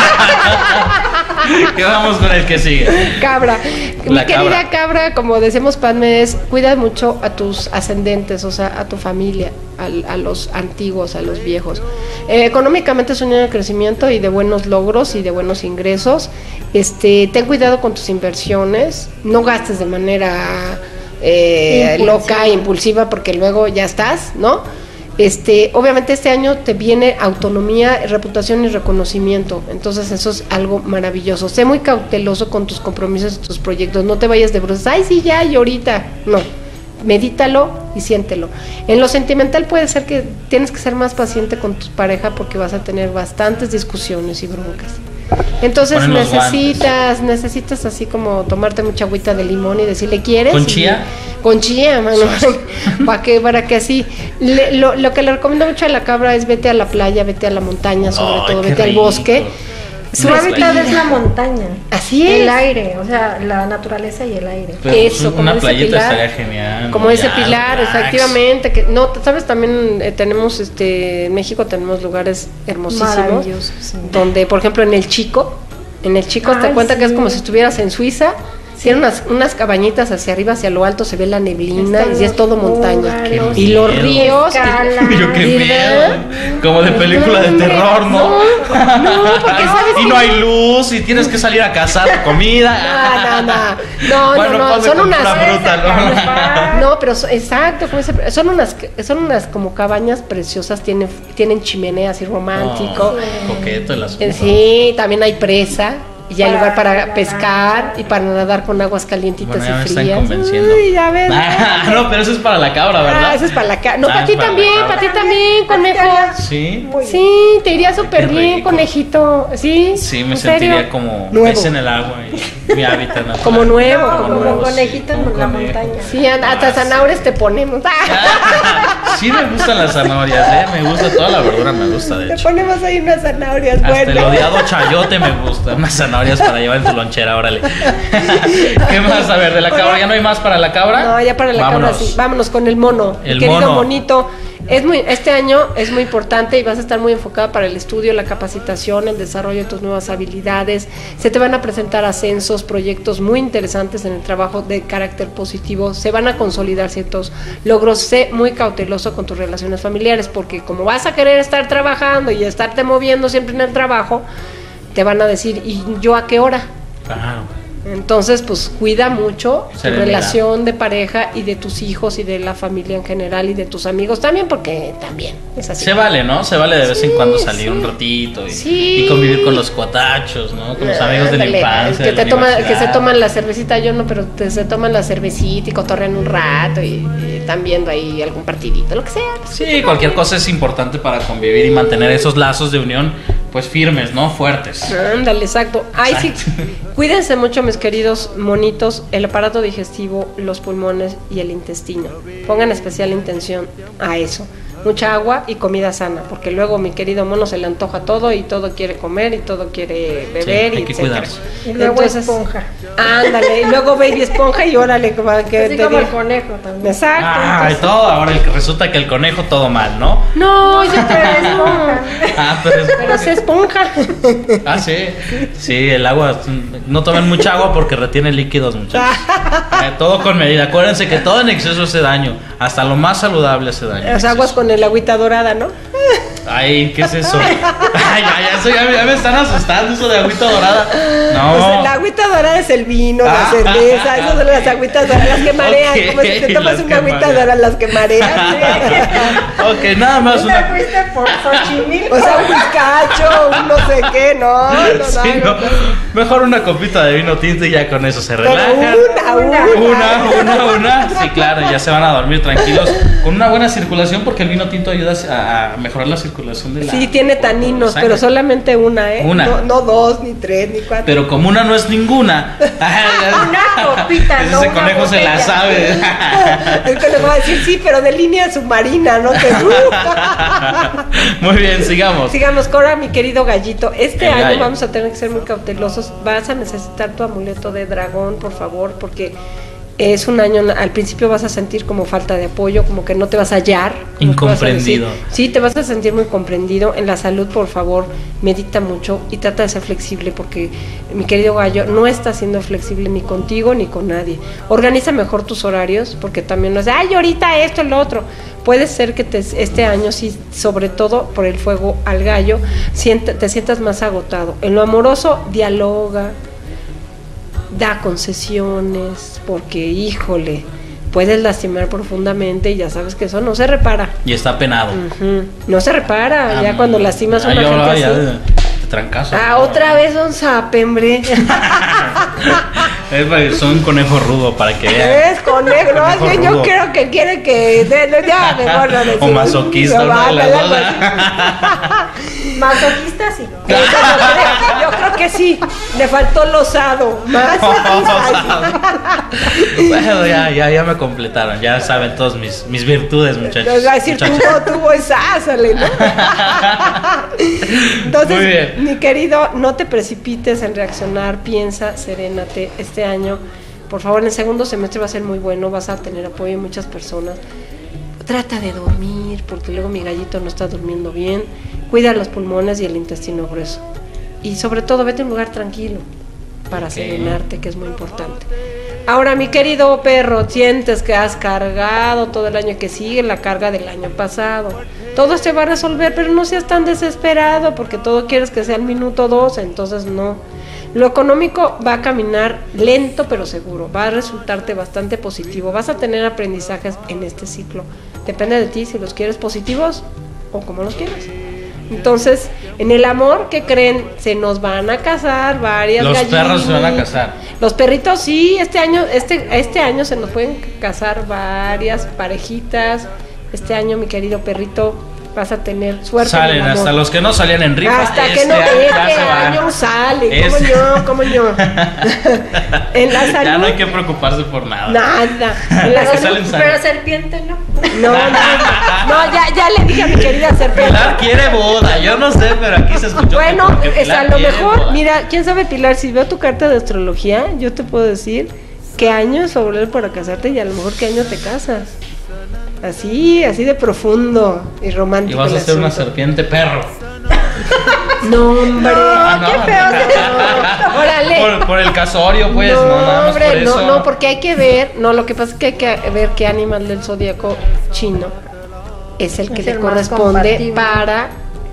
¿Qué vamos con el que sigue? Cabra. La Mi querida cabra. cabra, como decimos Padme, es cuida mucho a tus ascendentes, o sea, a tu familia, al- a, los antiguos, a los viejos. Eh, económicamente es un año de crecimiento y de buenos logros y de buenos ingresos. Este, ten cuidado con tus inversiones, no gastes de manera eh, Impulsiva. loca, impulsiva, porque luego ya estás, ¿no? Este, obviamente este año te viene autonomía, reputación y reconocimiento, entonces eso es algo maravilloso. Sé muy cauteloso con tus compromisos y tus proyectos, no te vayas de bruces, ay sí ya y ahorita, no, medítalo y siéntelo. En lo sentimental puede ser que tienes que ser más paciente con tu pareja porque vas a tener bastantes discusiones y broncas. Entonces Ponen los necesitas, necesitas así como tomarte mucha agüita de limón y decirle ¿quieres? ¿Con Y- chía? Con chía, mano. para que, para que así. Le- lo, lo que le recomiendo mucho a la cabra es vete a la playa, vete a la montaña, sobre Ay, todo, qué vete al rico. bosque. Su Una hábitat playa. es la montaña. Así es. El aire, o sea, la naturaleza y el aire. Pero Eso, como una dice playita Pilar. estaría genial. Como ¿no? ese Ya, pilar, relax. efectivamente, que no, sabes, también eh, tenemos este en México tenemos lugares hermosísimos Maravilloso, sí. donde, por ejemplo, en el Chico, en el Chico te Ay, cuenta que es sí. como si estuvieras en Suiza. Tiene unas, unas cabañitas hacia arriba, hacia lo alto, se ve la neblina Están y es todo los montaña. búngaros, Y los miedo. ríos. y- Escala. Yo qué ¿verdad? miedo. Como de película de Hombre, terror, ¿no? No, no, porque sabes Y que no hay luz y tienes que salir a cazar comida. No, no, no. No, Bueno, no, no. ponme Son con unas. pura fruta, ¿no? No, pero so- exacto, como ese- son unas, son unas como cabañas preciosas, tienen, tienen chimeneas y romántico. Oh, coqueto el asunto. Eh, Sí, también hay presa. Y hay Para lugar para nadar. pescar y para nadar con aguas calientitas Bueno, ya me y están frías. convenciendo. Uy, ya ves. Ah, no, pero eso es para la cabra, ¿verdad? Ah, eso es para la cara. No, Ah, para es ti para la también, cabra. para ti también, conejo. Sí. Muy bien. Sí, te iría súper Qué bien, rico. conejito. Sí, Sí, me ¿en serio? sentiría como Nuevo. pez en el agua y mi hábitat natural. Como nuevo, No, como como nuevo. conejito sí, en como la conejo. montaña. Sí, hasta zanahorias te ponemos. Sí me gustan las zanahorias, ¿eh? Me gusta toda la verdura, me gusta de Te hecho. ponemos ahí unas zanahorias, Hasta el bueno. odiado chayote me gusta. Unas zanahorias para llevar en tu lonchera, órale. ¿Qué más? A ver, de la cabra, ¿ya no hay más para la cabra? No, ya para la Vámonos. cabra sí. Vámonos con el mono. El Mi querido mono. monito. Es muy, este año es muy importante y vas a estar muy enfocada para el estudio, la capacitación, el desarrollo de tus nuevas habilidades. Se te van a presentar ascensos, proyectos muy interesantes en el trabajo de carácter positivo. Se van a consolidar ciertos logros. Sé muy cauteloso con tus relaciones familiares porque como vas a querer estar trabajando y estarte moviendo siempre en el trabajo, te van a decir, ¿y yo a qué hora? Claro. Entonces, pues cuida mucho tu Serenidad. relación de pareja y de tus hijos y de la familia en general y de tus amigos también, porque también es así. Se vale, ¿no? Se vale de vez en Sí, cuando salir sí. un ratito y, Sí. y convivir con los cuatachos, ¿no? Con los amigos de la Ándale, infancia. que de la te toma, que se universidad. toman la cervecita, yo no, pero te, se toman la cervecita y cotorrean un rato y, y están viendo ahí algún partidito, lo que sea. Sí, cualquier cosa es importante para convivir y mantener esos lazos de unión, pues firmes, ¿no? Fuertes. Ándale, exacto. Ay, sí. Exacto. Cuídense mucho, mis queridos monitos, el aparato digestivo, los pulmones y el intestino. Pongan especial intención a eso. Mucha agua y comida sana, porque luego mi querido mono se le antoja todo y todo quiere comer y todo quiere beber hay y que etcétera. cuidarse. Y luego esponja. Ándale, y luego baby esponja y órale, que va- que Así te como el diga. conejo también. Exacto. Ah, y entonces- todo, ahora el- resulta que el conejo todo mal, ¿no? No, yo te esponja. Ah, pero es pero se esponja. Ah, sí. Sí, el agua. No tomen mucha agua porque retiene líquidos, muchachos. Eh, todo con medida. Acuérdense que todo en exceso hace daño. Hasta lo más saludable hace daño. Las aguas con el agüita dorada, ¿no? Ay, ¿qué es eso? Ay, ya, ya, eso ya, me- ya me están asustando, eso de agüita dorada. No. Pues la agüita dorada es el vino, la Ah. cerveza, esas son las agüitas doradas, las que marean. Ok, Como si te tomas las una que agüita marean. dorada, las que marean. Ok, nada más ¿Te una. fuiste por Xochimilco? O sea, un bizcacho, un no sé qué, no, no, no. Sí, no, no. no. Mejor una copita de vino tinto y ya con eso se Pero relajan. una, una. Una, una, una. Sí, claro, ya se van a dormir tranquilos. Con una buena circulación, porque el vino tinto ayuda a, a mejorar la circulación de la. Sí, tiene taninos, sangre. pero solamente una, ¿eh? Una. No, no dos, ni tres, ni cuatro. Pero como una no es ninguna. Una copita, Ese no una conejo se la botella. sabe. Es que le voy a decir, sí, pero de línea submarina, ¿no? Que, Muy bien, sigamos. Sigamos, Cora, mi querido gallito. Este El año gallo. vamos a tener que ser muy cautelosos. Vas a necesitar tu amuleto de dragón, por favor, porque es un año, al principio vas a sentir como falta de apoyo, como que no te vas a hallar. como que vas a decir. Incomprendido. Sí, te vas a sentir muy comprendido. En la salud, por favor, medita mucho y trata de ser flexible, porque mi querido gallo no está siendo flexible ni contigo ni con nadie. Organiza mejor tus horarios, porque también no es, ay, ahorita esto, lo otro. Puede ser que te, este año, sí, sobre todo por el fuego al gallo, sienta, te sientas más agotado. En lo amoroso, dialoga, da concesiones, porque, híjole, puedes lastimar profundamente y ya sabes que eso no se repara. Y está penado. Ujú. No se repara, ya Ah, cuando lastimas a ah, una yo gente hablaba ya así. de, de trancazo. Ah, otra vez un zapembre. Es para que son un conejo rudo para que vean. Es conejo, no, Conejo es que yo rudo. creo que quiere que de- no, ya mejor no decimos. O masoquista, No, una de las ándale, dos. algo Masoquista, sí. así. Eso yo, creo, yo creo que sí, le faltó losado, más. Bueno, ya, ya, ya me completaron. Ya saben todos mis, mis virtudes, muchachos. Nos va a decir muchachas. tuvo, tuvo esa, sale, ¿no? Entonces, Muy bien. mi querido, no te precipites en reaccionar, piensa, serénate. Este año, por favor, en el segundo semestre va a ser muy bueno, vas a tener apoyo de muchas personas. Trata de dormir, porque luego mi gallito no está durmiendo bien. Cuida los pulmones y el intestino grueso. Y sobre todo, vete a un lugar tranquilo para Ok. serenarte, que es muy importante. Ahora, mi querido perro, sientes que has cargado todo el año que sigue la carga del año pasado. Todo se va a resolver, pero no seas tan desesperado, porque todo quieres que sea el minuto dos, entonces no. Lo económico va a caminar lento pero seguro, va a resultarte bastante positivo, vas a tener aprendizajes en este ciclo. Depende de ti si los quieres positivos o como los quieras. Entonces, en el amor, ¿qué creen? Se nos van a casar varias Los gallinitas. perros se van a casar. Los perritos sí, este año, este, este año se nos pueden casar varias parejitas. Este año, mi querido perrito, vas a tener suerte. en el Salen, amor. hasta los que no salían en rifa. Hasta este que no, año ya este se van. año sale, Este- como yo, como yo. En la salud, Ya no hay que preocuparse por nada. nada. En la Pero salud, salen sal- Pero serpiente, ¿no? no, no, no, ya, ya le dije a mi querida serpiente. Pilar quiere boda, yo no sé, pero aquí se escuchó. Bueno, que porque es, a Pilar lo quiere mejor, boda. mira, quién sabe, Pilar, si veo tu carta de astrología, yo te puedo decir qué año es favorable para casarte y a lo mejor qué año te casas. Así, así de profundo y romántico. Y vas a el ser una asunto. serpiente perro. No, hombre. Ah, no, qué feo. no. No, órale. Por, por el casorio, pues, no, no, nada más hombre, por no, eso. no, porque hay que ver, no, lo que pasa es que hay que ver qué animal del zodiaco chino es el que Es le el más corresponde compatible. para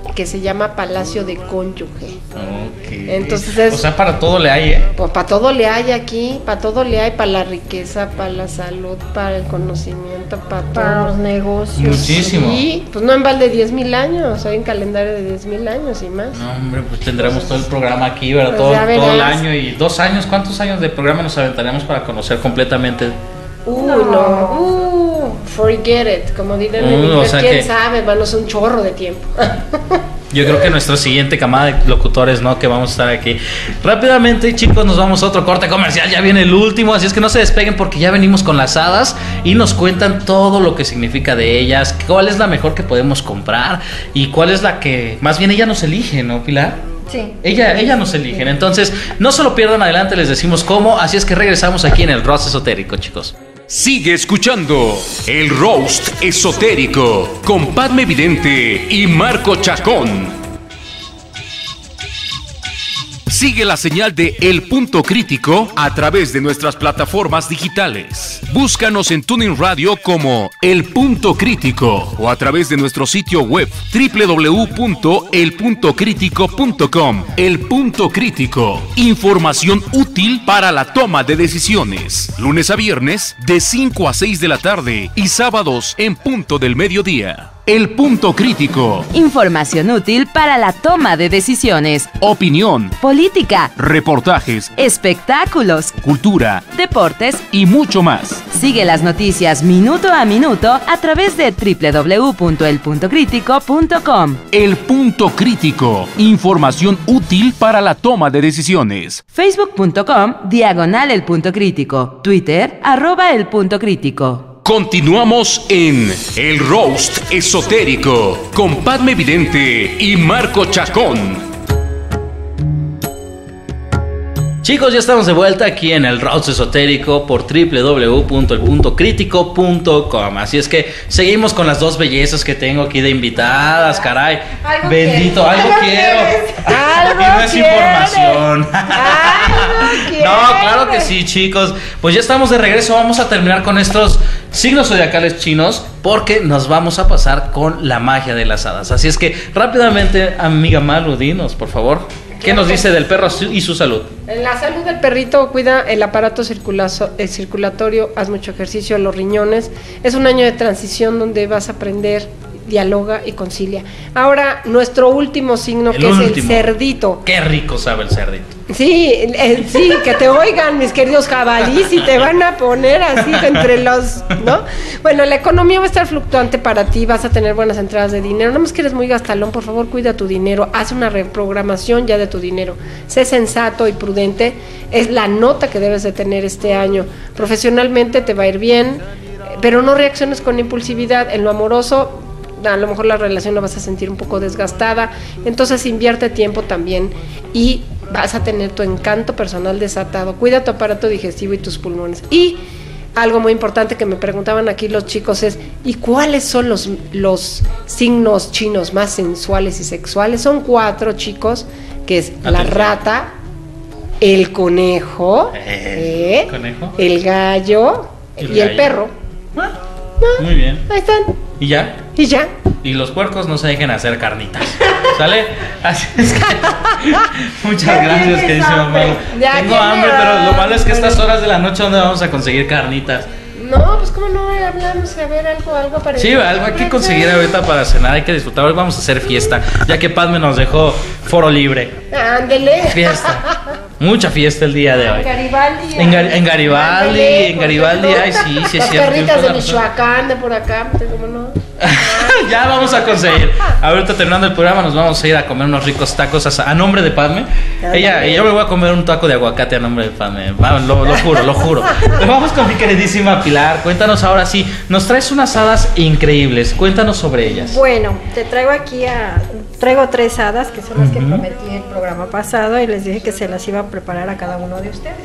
que se llama Palacio de Cónyuge. Okay. Entonces es, o sea, para todo le hay, ¿eh? Pues para todo le hay aquí, para todo le hay, para la riqueza, para la salud, para el conocimiento, para, para todo. los negocios. Muchísimo. Sí, pues no en balde diez mil años, hay un calendario de diez mil años y más. No, hombre, pues tendremos todo el programa aquí, ¿verdad? Pues todo, ya todo el verás. año y dos años. ¿Cuántos años de programa nos aventaríamos para conocer completamente? Uh, No. no, uh, forget it, como dirían en Uh, inglés, o sea quién que- sabe, hermano, es un chorro de tiempo. Yo creo que nuestra siguiente camada de locutores, ¿no? Que vamos a estar aquí. Rápidamente, chicos, nos vamos a otro corte comercial. Ya viene el último, así es que no se despeguen porque ya venimos con las hadas y nos cuentan todo lo que significa de ellas, cuál es la mejor que podemos comprar y cuál es la que, más bien ella nos elige, ¿no, Pilar? Sí. Ella, ella nos eligen. Entonces, no se lo pierdan, adelante les decimos cómo. Así es que regresamos aquí en el Roast Esotérico, chicos. Sigue escuchando el Roast Esotérico con Padme Vidente y Marco Chacón. Sigue la señal de El Punto Crítico a través de nuestras plataformas digitales. Búscanos en TuneIn Radio como El Punto Crítico o a través de nuestro sitio web doble u doble u doble u punto el punto crítico punto com. El Punto Crítico. Información útil para la toma de decisiones. Lunes a viernes de cinco a seis de la tarde y sábados en punto del mediodía. El Punto Crítico. Información útil para la toma de decisiones. Opinión, Política, reportajes, espectáculos, cultura deportes. y mucho más. Sigue las noticias minuto a minuto a través de doble u doble u doble u punto el punto crítico punto com. El Punto Crítico. Información útil para la toma de decisiones. Facebook punto com, diagonal el punto crítico. Twitter, arroba el punto crítico. Continuamos en el Roast Esotérico con Padme Vidente y Marco Chacón. Chicos, ya estamos de vuelta aquí en el Roast Esotérico por doble u doble u doble u punto el punto crítico punto com. Así es que seguimos con las dos bellezas que tengo aquí de invitadas, caray. Algo Bendito, quieres. algo Algo quiero. quieres. Algo Y no es quieres. información. Algo quieres. No, claro que sí, chicos. Pues ya estamos de regreso. Vamos a terminar con estos signos zodiacales chinos porque nos vamos a pasar con la magia de las hadas. Así es que rápidamente, amiga Malu, dinos, por favor. ¿Qué nos dice del perro y su salud? En la salud del perrito, cuida el aparato circulaso- el circulatorio, haz mucho ejercicio, los riñones. Es un año de transición donde vas a aprender, dialoga y concilia. Ahora, nuestro último signo, El que es el último. cerdito. Qué rico sabe el cerdito. Sí, eh, sí, que te oigan, mis queridos jabalís, y te van a poner así entre los, ¿no? Bueno, la economía va a estar fluctuante para ti, vas a tener buenas entradas de dinero. Nada más que eres muy gastalón, por favor, cuida tu dinero, haz una reprogramación ya de tu dinero. Sé sensato y prudente, es la nota que debes de tener este año. Profesionalmente te va a ir bien, pero no reacciones con impulsividad. En lo amoroso, a lo mejor la relación la vas a sentir un poco desgastada, entonces invierte tiempo también y vas a tener tu encanto personal desatado. Cuida tu aparato digestivo y tus pulmones. Y algo muy importante que me preguntaban aquí los chicos es, ¿y cuáles son los, los signos chinos más sensuales y sexuales? Son cuatro, chicos, que es la Atención. rata, el conejo, Eh, ¿eh? conejo. el gallo El y el gallo. perro. Ah, muy bien. Ahí están. ¿Y ya? Y ya. Y los puercos no se dejen hacer carnitas. ¿Sale? Así es que. Muchas Ya gracias, tienes que dice hambre. mamá. Ya Tengo tienes hambre, pero lo malo es que hambre. estas horas de la noche, ¿dónde vamos a conseguir carnitas? No, pues cómo no hablamos, a ver algo, algo para Sí, algo hay que conseguir ahorita para cenar, hay que disfrutar. Hoy vamos a hacer fiesta, ya que Padme nos dejó foro libre. Ándele. Fiesta. Mucha fiesta el día de hoy. Garibaldi. En, Gar- en Garibaldi, Ándele, en por Garibaldi, ejemplo. ay, sí, sí, es Las cierto. perritas de tienes toda la razón. Michoacán, de por acá, ¿cómo no? Ya vamos a conseguir. Ahorita terminando el programa nos vamos a ir a comer unos ricos tacos a, a nombre de Padme. Ella, yo me voy a comer un taco de aguacate a nombre de Padme. Va, Lo, lo juro, lo juro. Pero vamos con mi queridísima Pilar. Cuéntanos ahora sí. Nos traes unas hadas increíbles. Cuéntanos sobre ellas. Bueno, te traigo aquí a... Traigo tres hadas que son las que prometí el programa pasado y les dije que se las iba a preparar a cada uno de ustedes.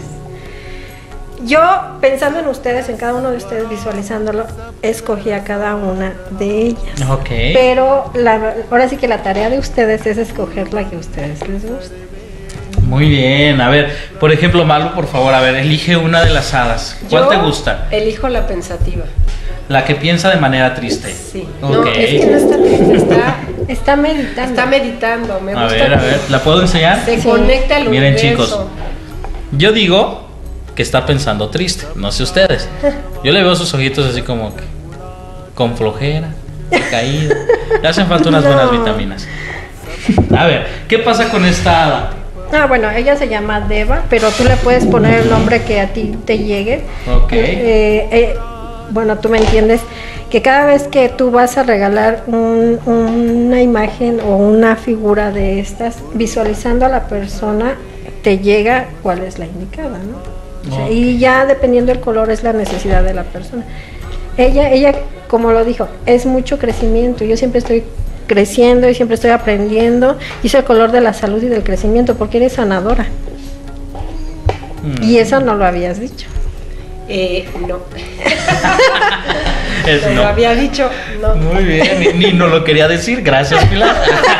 Yo, pensando en ustedes, en cada uno de ustedes, visualizándolo, escogí a cada una de ellas. Ok. Pero la, ahora sí que la tarea de ustedes es escoger la que a ustedes les guste. Muy bien. A ver, por ejemplo, Malu, por favor, a ver, elige una de las hadas. ¿Cuál Yo te gusta? Elijo la pensativa. La que piensa de manera triste. Sí. Ok. No, es que no está triste, está Está meditando. Está meditando, me A gusta. ver, a ver, ¿la puedo enseñar? Se Sí. conecta al Miren, universo. chicos. Yo digo que está pensando triste, no sé ustedes. Yo le veo sus ojitos así como que con flojera, caída. Le hacen falta unas No. buenas vitaminas. A ver, ¿qué pasa con esta hada? Ah, bueno, ella se llama Deva, pero tú le puedes poner el nombre que a ti te llegue. Ok. Eh, eh, bueno, tú me entiendes que cada vez que tú vas a regalar un- una imagen o una figura de estas, visualizando a la persona, te llega cuál es la indicada, ¿no? O sea, Ok. y ya dependiendo del color es la necesidad de la persona. Ella, ella, como lo dijo, es mucho crecimiento. Yo siempre estoy creciendo y siempre estoy aprendiendo. Y es el color de la salud y del crecimiento, porque eres sanadora. Mm. Y eso no lo habías dicho. Eh, no. Es Te no. lo había dicho, no. Muy bien, ni, ni no lo quería decir, gracias Pilar.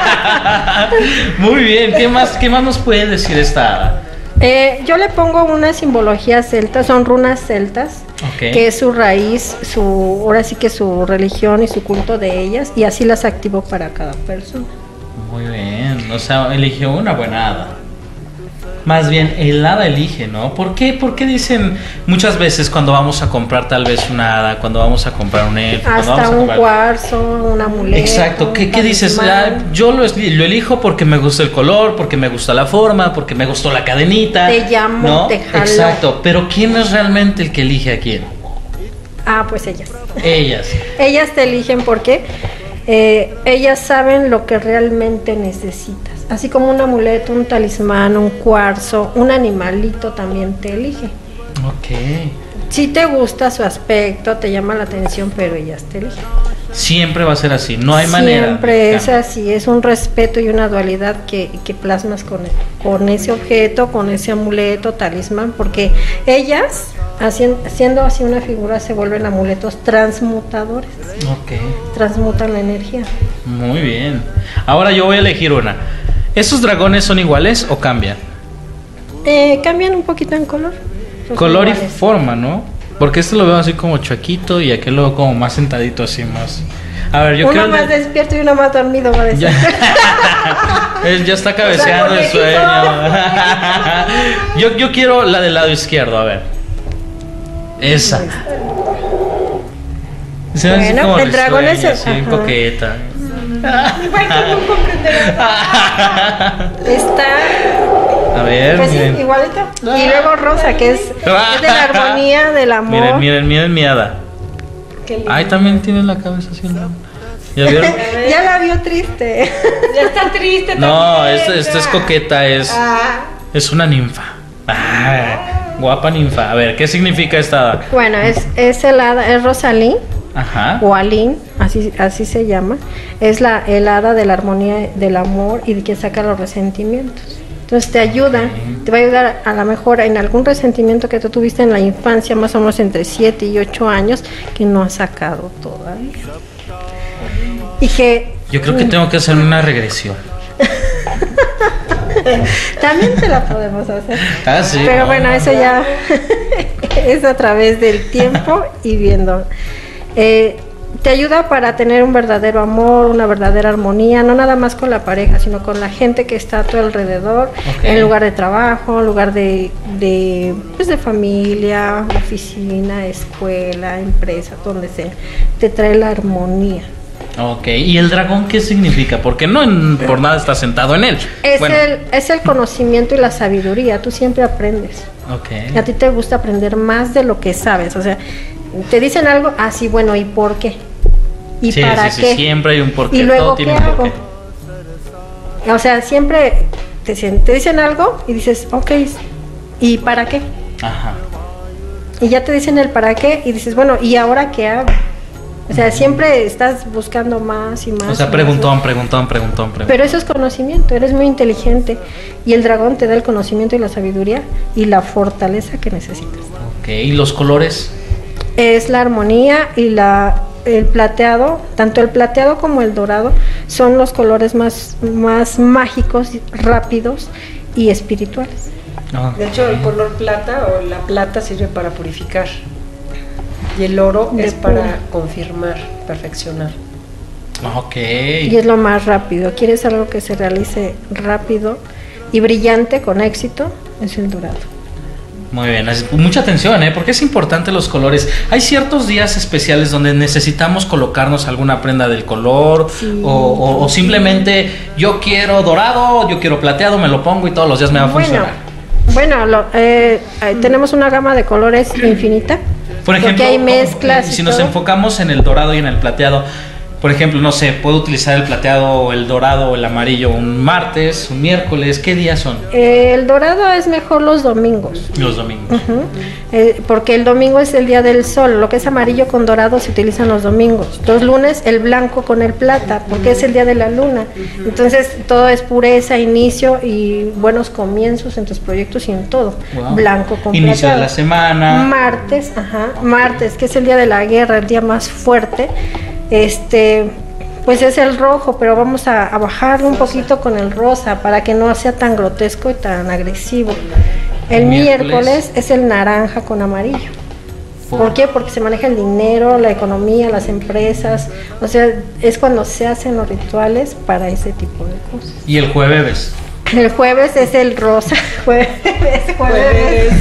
Muy bien, ¿qué más, qué más nos puede decir esta hada? Eh, yo le pongo una simbología celta, son runas celtas, Ok. que es su raíz, su, ahora sí que su religión y su culto de ellas, y así las activo para cada persona. Muy bien, o sea, eligió una buena hada. Más bien, el hada elige, ¿no? ¿Por qué? ¿Por qué dicen muchas veces cuando vamos a comprar tal vez una hada, cuando vamos a comprar un elfo, cuando Hasta vamos a un comprar... cuarzo, un amuleto. Exacto, ¿qué, un qué dices? talismán. Ah, yo lo, es- lo elijo porque me gusta el color, porque me gusta la forma, porque me gustó la cadenita. Te llamo, ¿no? te jalo. Exacto, pero ¿quién es realmente el que elige a quién? Ah, pues ellas. Ellas. Ellas te eligen porque eh, ellas saben lo que realmente necesitas. Así como un amuleto, un talismán, un cuarzo, un animalito también te elige. Ok. Si te gusta su aspecto, te llama la atención, pero ellas te eligen. Siempre va a ser así, no hay manera. Siempre de es cambiar. así, es un respeto y una dualidad que, que plasmas con, con ese objeto, con ese amuleto, talismán, porque ellas, hacien- haciendo así una figura, se vuelven amuletos transmutadores, Ok. transmutan la energía. Muy bien. Ahora yo voy a elegir una. ¿Esos dragones son iguales o cambian? Eh, cambian un poquito en color. Son Color y iguales. forma, ¿no? Porque este lo veo así como chuequito y aquel lo veo como más sentadito, así más. A ver, yo Uno quiero. el más de- despierto y uno más dormido, va a decir. Ya, Él ya está cabeceando el conejito. sueño. yo, yo quiero la del lado izquierdo, a ver. Esa. Se ve así Bueno, como el dragón es el- así, ajá. coqueta. Está, A ver, pues sí, miren. igualito. Y luego rosa, que es, es de la armonía, del amor. Miren, miren, miren mi hada. Qué lindo. Ay, también tiene la cabeza así. ¿No? ¿Ya vieron? Ya la vio triste. Ya está triste. No, también, esta, esta es ya. coqueta, es, Ah, es una ninfa. Ah, guapa ninfa. A ver, ¿qué significa esta hada? Bueno, es, es el hada, es Rosalín Ajá. o Alín, así, así se llama. Es la el hada de la armonía, del amor y de que saca los resentimientos. Entonces te ayuda, te va a ayudar a lo mejor en algún resentimiento que tú tuviste en la infancia, más o menos entre siete y ocho años, que no has sacado todavía. Y que Yo creo que tengo que hacer una regresión. también te la podemos hacer. Ah, sí. Pero no, bueno, no. eso ya es a través del tiempo y viendo. Eh, te ayuda para tener un verdadero amor, una verdadera armonía, no nada más con la pareja, sino con la gente que está a tu alrededor, Ok. en lugar de trabajo, en lugar de, de, pues de familia, oficina, escuela, empresa, donde sea. Te trae la armonía. Ok, ¿y el dragón qué significa? Porque no en- por nada está sentado en él. Es, Bueno, el, es el conocimiento y la sabiduría, tú siempre aprendes. ok. Y a ti te gusta aprender más de lo que sabes, o sea, te dicen algo, ah, sí, bueno, ¿y por qué? ¿Y Sí, para sí, sí, qué? siempre hay un porqué, ¿Y luego todo qué tiene un hago? porqué. O sea, siempre te, dicen- te dicen algo y dices, ok, ¿y para qué? Ajá. Y ya te dicen el para qué y dices, bueno, ¿y ahora qué hago? O sea, siempre estás buscando más y más. O y sea, más, preguntón, más. preguntón, preguntón, preguntón. Pero eso es conocimiento, eres muy inteligente y el dragón te da el conocimiento y la sabiduría y la fortaleza que necesitas. Ok, ¿y los colores? Es la armonía y la el plateado, tanto el plateado como el dorado son los colores más, más mágicos, rápidos y espirituales. Ok. de hecho, el color plata o la plata sirve para purificar. Y el oro De es para pura. confirmar, perfeccionar. Ok. Y es lo más rápido. ¿Quieres algo que se realice rápido y brillante con éxito? Es el dorado. Muy bien, es- mucha atención, ¿eh? Porque es importante los colores. Hay ciertos días especiales donde necesitamos colocarnos alguna prenda del color, Sí. o, o- o simplemente yo quiero dorado, yo quiero plateado, me lo pongo y todos los días me va a Bueno, funcionar. bueno lo- eh, eh, tenemos una gama de colores infinita. Por ejemplo, porque hay mezclas. y si nos todo. enfocamos en el dorado y en el plateado, por ejemplo, no sé, puedo utilizar el plateado o el dorado o el amarillo un martes, un miércoles, ¿qué días son? Eh, el dorado es mejor los domingos. Los domingos. Ujú. Eh, porque el domingo es el día del sol. Lo que es amarillo con dorado se utilizan los domingos. Los lunes el blanco con el plata, porque es el día de la luna. Entonces todo es pureza, inicio y buenos comienzos en tus proyectos y en todo. Wow. Blanco con Inicio de plateado. la semana. Martes, ajá, martes, que es el día de la guerra, el día más fuerte. Este, pues es el rojo, pero vamos a, a bajarlo un poquito con el rosa para que no sea tan grotesco y tan agresivo. El Miércoles. miércoles es el naranja con amarillo. ¿Por qué? Porque se maneja el dinero, la economía, las empresas. O sea, es cuando se hacen los rituales para ese tipo de cosas. Y el jueves. El jueves es el rosa. Jueves, jueves.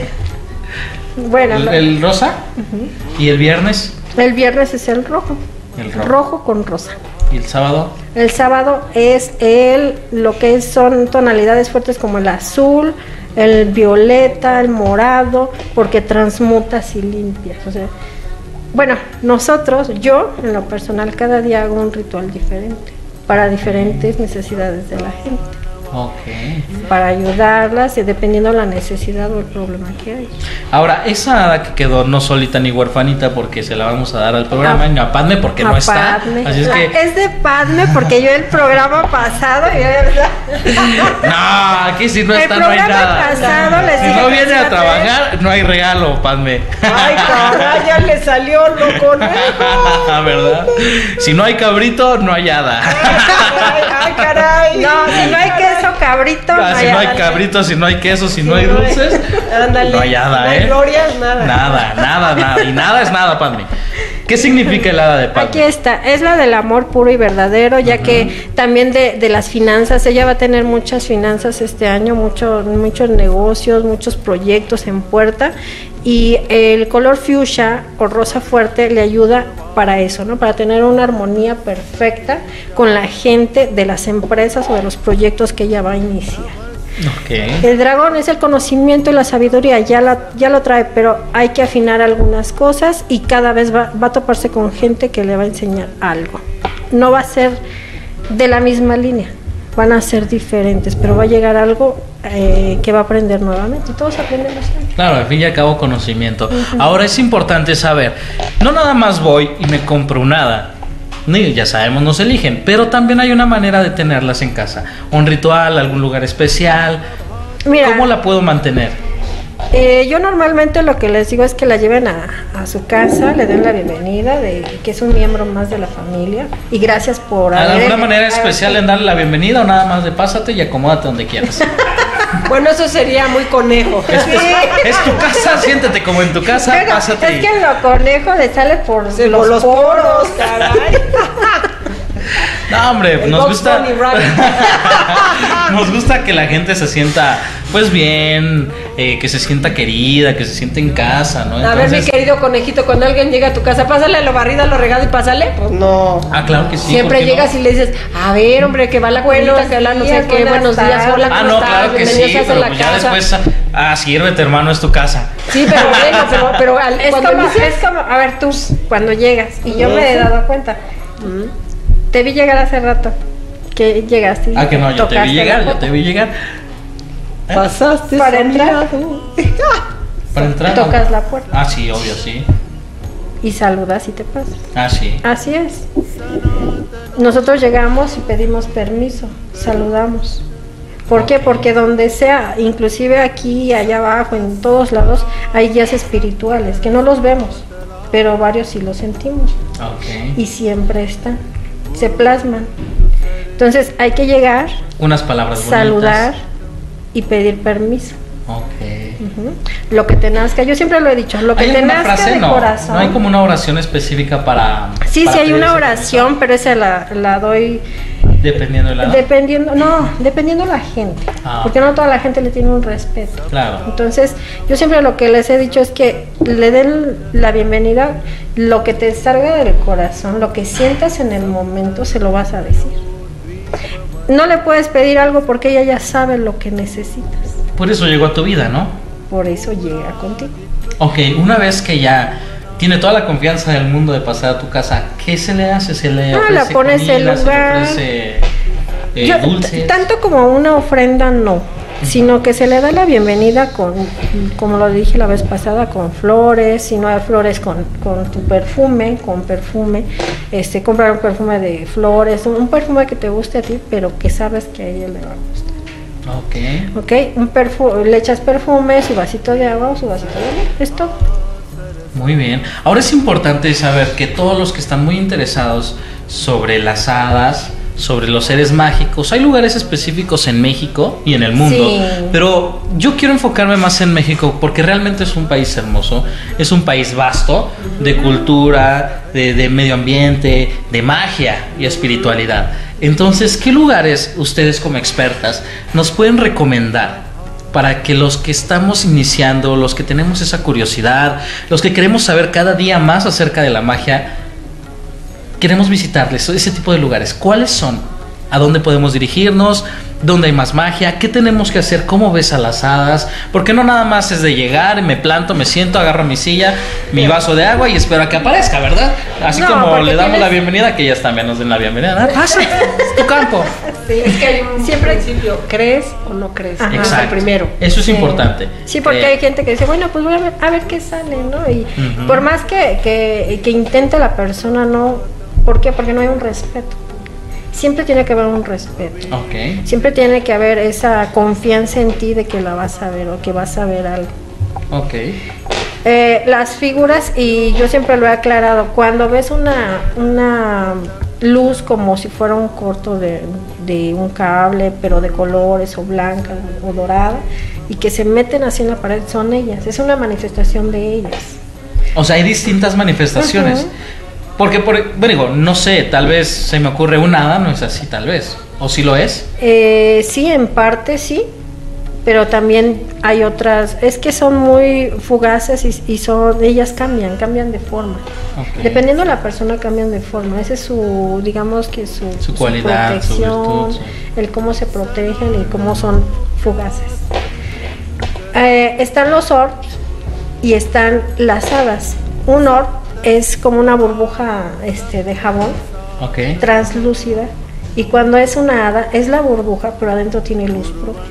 Bueno, El, no. el rosa. Y el viernes. El viernes es el rojo. El rojo. Rojo con rosa. Y el sábado. El sábado es el lo que es- son tonalidades fuertes como el azul, el violeta, el morado, porque transmutas y limpias. O sea, bueno, nosotros, yo en lo personal, cada día hago un ritual diferente para diferentes necesidades de la gente, Ok. para ayudarlas y dependiendo la necesidad o el problema que hay. Ahora, esa hada que quedó no solita ni huerfanita porque se la vamos a dar al programa, A- ni a Padme porque no A está. Padme. Así es La- que. es de Padme porque yo el programa pasado y No, aquí si no el está no hay programa nada. pasado les Si dije no que viene sí a iba a trabajar, no hay regalo, Padme. Ay, caray, ya le salió lo conejo. ¿Verdad? Si no hay cabrito, no hay hada. Ay, ay, caray. No, si no hay queso cabrito, Ah, si no hay cabrito, si no hay queso, si no hay no hay- dulces, Ándale. no hay hada, No hay ¿eh? glorias, nada. Nada, nada, nada. Y nada es nada, Padme. ¿Qué significa el hada de Padme? Aquí está, es la del amor puro y verdadero, ya que también de, de las finanzas, ella va a tener muchas finanzas este año, mucho, muchos negocios, muchos proyectos en puerta, y el color fuchsia o rosa fuerte le ayuda para eso, ¿no? Para tener una armonía perfecta con la gente de las empresas o de los proyectos que ella va a iniciar. Ok. El dragón es el conocimiento y la sabiduría, ya, la, ya lo trae, pero hay que afinar algunas cosas y cada vez va, va a toparse con gente que le va a enseñar algo. No va a ser de la misma línea, van a ser diferentes, pero va a llegar algo eh, que va a aprender nuevamente. Todos aprendemos siempre. Claro, al fin y al cabo conocimiento. Ahora es importante saber, no nada más voy y me compro un hada. Ni- Ya sabemos, nos eligen, pero también hay una manera de tenerlas en casa. Un ritual, algún lugar especial. Mira, ¿Cómo la puedo mantener? Eh, yo normalmente lo que les digo es que la lleven a, a su casa, le den la bienvenida, de que es un miembro más de la familia. Y gracias por ¿Hay haber- alguna manera especial en darle la bienvenida o nada más de pásate y acomódate donde quieras? Bueno, eso sería muy conejo. Es, es tu casa, siéntete como en tu casa, Pero pásate. es y- que lo conejo le sale por, Sí, los, por los poros, poros. caray. No, hombre, El nos Bugs gusta. Bunny Rabbit. Nos gusta que la gente se sienta, pues bien, eh, que se sienta querida, que se sienta en casa, ¿no? A ver, mi querido conejito, cuando alguien llega a tu casa, pásale lo barrido, lo regado y pásale. Pues no. Ah, claro que sí. Siempre ¿por qué no? llegas y le dices, a ver, hombre, que va la Buenos cuelita, que la no sé días, qué, buenas buenos días, tardes. hola, Ah, ¿cómo no, estás? claro que sí, Bienvenidos a pero la pues ya casa. después, ah, sírvete, hermano, es tu casa. Sí, pero bueno, pero, pero al, Es cuando como, inicias- es como, a ver, tú, cuando llegas, y yo me he dado cuenta, te vi llegar hace rato, que llegaste y Ah, que no, yo te tocaste vi la llegar, yo puerta. te vi llegar. ¿Eh? pasaste Para entrar. Para entrar. Tocas la puerta Ah, sí, obvio, sí. y saludas y te pasas. Ah, sí. Así es. Nosotros llegamos y pedimos permiso, saludamos. ¿Por qué? Ok. Porque donde sea, inclusive aquí, allá abajo, en todos lados, hay guías espirituales que no los vemos, pero varios sí los sentimos Ok. y siempre están, se plasman. Entonces hay que llegar, Unas palabras bonitas. saludar y pedir permiso. Ok. Uh-huh. Lo que te nazca, yo siempre lo he dicho, lo que ¿Hay te alguna nazca frase? de No, corazón. no hay como una oración específica para... Sí, para sí hay pedir una ese oración, permiso. pero esa la, la doy Dependiendo de la edad. dependiendo, no, dependiendo de la gente, Ah, porque no toda la gente le tiene un respeto. Claro. Entonces, yo siempre lo que les he dicho es que le den la bienvenida, lo que te salga del corazón, lo que sientas en el momento, se lo vas a decir. No le puedes pedir algo porque ella ya sabe lo que necesitas. Por eso llegó a tu vida, ¿no? Por eso llega contigo. Ok, una vez que ya tiene toda la confianza del mundo de pasar a tu casa, ¿qué se le hace? ¿Se le Ah, ofrece la pones en comida, lugar. se le ofrece eh, Yo, dulces? t- tanto como una ofrenda no, sino que se le da la bienvenida con, como lo dije la vez pasada, con flores, si no hay flores, con, con tu perfume, con perfume, este, comprar un perfume de flores, un, un perfume que te guste a ti, pero que sabes que a ella le va a gustar. Ok. Ok, un perfu- le echas perfume, su vasito de agua o su vasito de agua, es todo. Muy bien. Ahora es importante saber que todos los que están muy interesados sobre las hadas, sobre los seres mágicos, hay lugares específicos en México y en el mundo, Sí. pero yo quiero enfocarme más en México porque realmente es un país hermoso, es un país vasto de cultura, de, de medio ambiente, de magia y espiritualidad. Entonces, ¿qué lugares ustedes como expertas nos pueden recomendar para que los que estamos iniciando, los que tenemos esa curiosidad, los que queremos saber cada día más acerca de la magia, queremos visitarles ese tipo de lugares? ¿Cuáles son? ¿A dónde podemos dirigirnos? ¿Dónde hay más magia? ¿Qué tenemos que hacer? ¿Cómo ves a las hadas? Porque no nada más es de llegar, me planto, me siento, agarro mi silla, mi vaso de agua y espero a que aparezca, ¿verdad? Así No, como porque le damos tienes- la bienvenida, que ellas también nos den la bienvenida. Ah, pasa, es tu campo. Sí, Es que hay un siempre principio, ¿crees o no crees? Ajá. Ese es el Exacto. primero. Eso es Sí. importante. Sí, porque Eh, hay gente que dice, bueno, pues voy a ver, a ver qué sale, ¿no? Y Ujú. por más que, que, que intente la persona, no. ¿Por qué? Porque no hay un respeto. Siempre tiene que haber un respeto. Ok. Siempre tiene que haber esa confianza en ti de que la vas a ver o que vas a ver algo. Ok. Eh, las figuras, y yo siempre lo he aclarado, cuando ves una, una luz como si fuera un corto de, de un cable, pero de colores o blanca o dorada, y que se meten así en la pared, son ellas, es una manifestación de ellas. O sea, hay distintas manifestaciones. Ujú. Porque, por, bueno, digo, no sé, tal vez se me ocurre un hada, no es así, tal vez. ¿O sí lo es? Eh, sí, en parte sí, pero también hay otras, es que son muy fugaces y, y son, ellas cambian, cambian de forma. Ok. Dependiendo de la persona cambian de forma, esa es su, digamos que su, Su cualidad, su protección, virtud, su- el cómo se protegen y cómo son fugaces. Eh, están los orbs y están las hadas. Un orb es como una burbuja este, de jabón Ok. translúcida, y cuando es una hada es la burbuja, pero adentro tiene luz propia.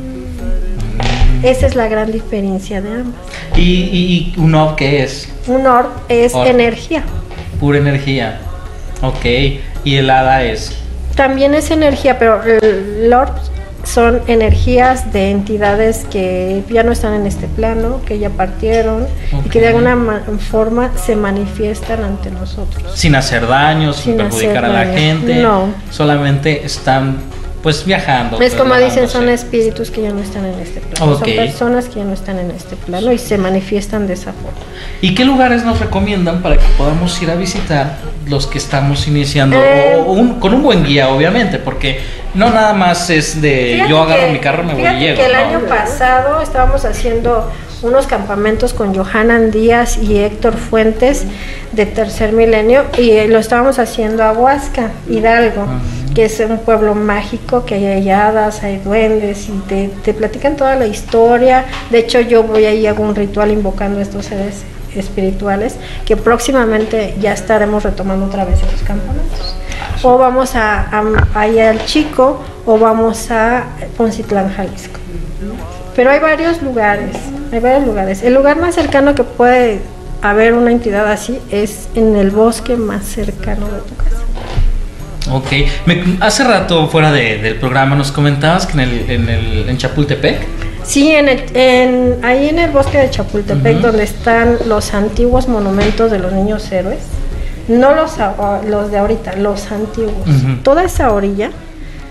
Esa es la gran diferencia de ambas. ¿Y, y, y un orb qué es? Un orb es Orb. energía. Pura energía. Ok. Y el hada es. También es energía, pero el orb son energías de entidades que ya no están en este plano, que ya partieron y que de Ok. alguna ma- forma se manifiestan ante nosotros. Sin hacer daño, sin, Sin perjudicar hacer a la daño. gente. No. Solamente están, pues, viajando. Es como dicen, son trasladándose. espíritus que ya no están en este plano, Ok. son personas que ya no están en este plano y se manifiestan de esa forma. ¿Y qué lugares nos recomiendan para que podamos ir a visitar los que estamos iniciando? Eh, o un- con un buen guía, obviamente, porque no nada más es de Fíjate yo agarro que- mi carro, me voy y fíjate llego. que el ¿no? año pasado estábamos haciendo unos campamentos con Johanan Díaz y Héctor Fuentes de Tercer Milenio, y eh, lo estábamos haciendo a Huasca, Hidalgo, Ujú. que es un pueblo mágico, que hay hadas, hay duendes y te, te platican toda la historia. De hecho, yo voy ahí, hago un ritual invocando a estos seres espirituales, que próximamente ya estaremos retomando otra vez esos campamentos. O vamos a, a, ahí al Chico, o vamos a Poncitlán, Jalisco. Pero hay varios lugares, hay varios lugares. El lugar más cercano que puede haber una entidad así es en el bosque más cercano de tu casa. Ok. Me- hace rato, fuera de- del programa, nos comentabas que en, el, en, el, en Chapultepec. Sí, en el, en, ahí en el bosque de Chapultepec, Ujú. donde están los antiguos monumentos de los niños héroes, no los, a- los de ahorita, los antiguos. Ujú. Toda esa orilla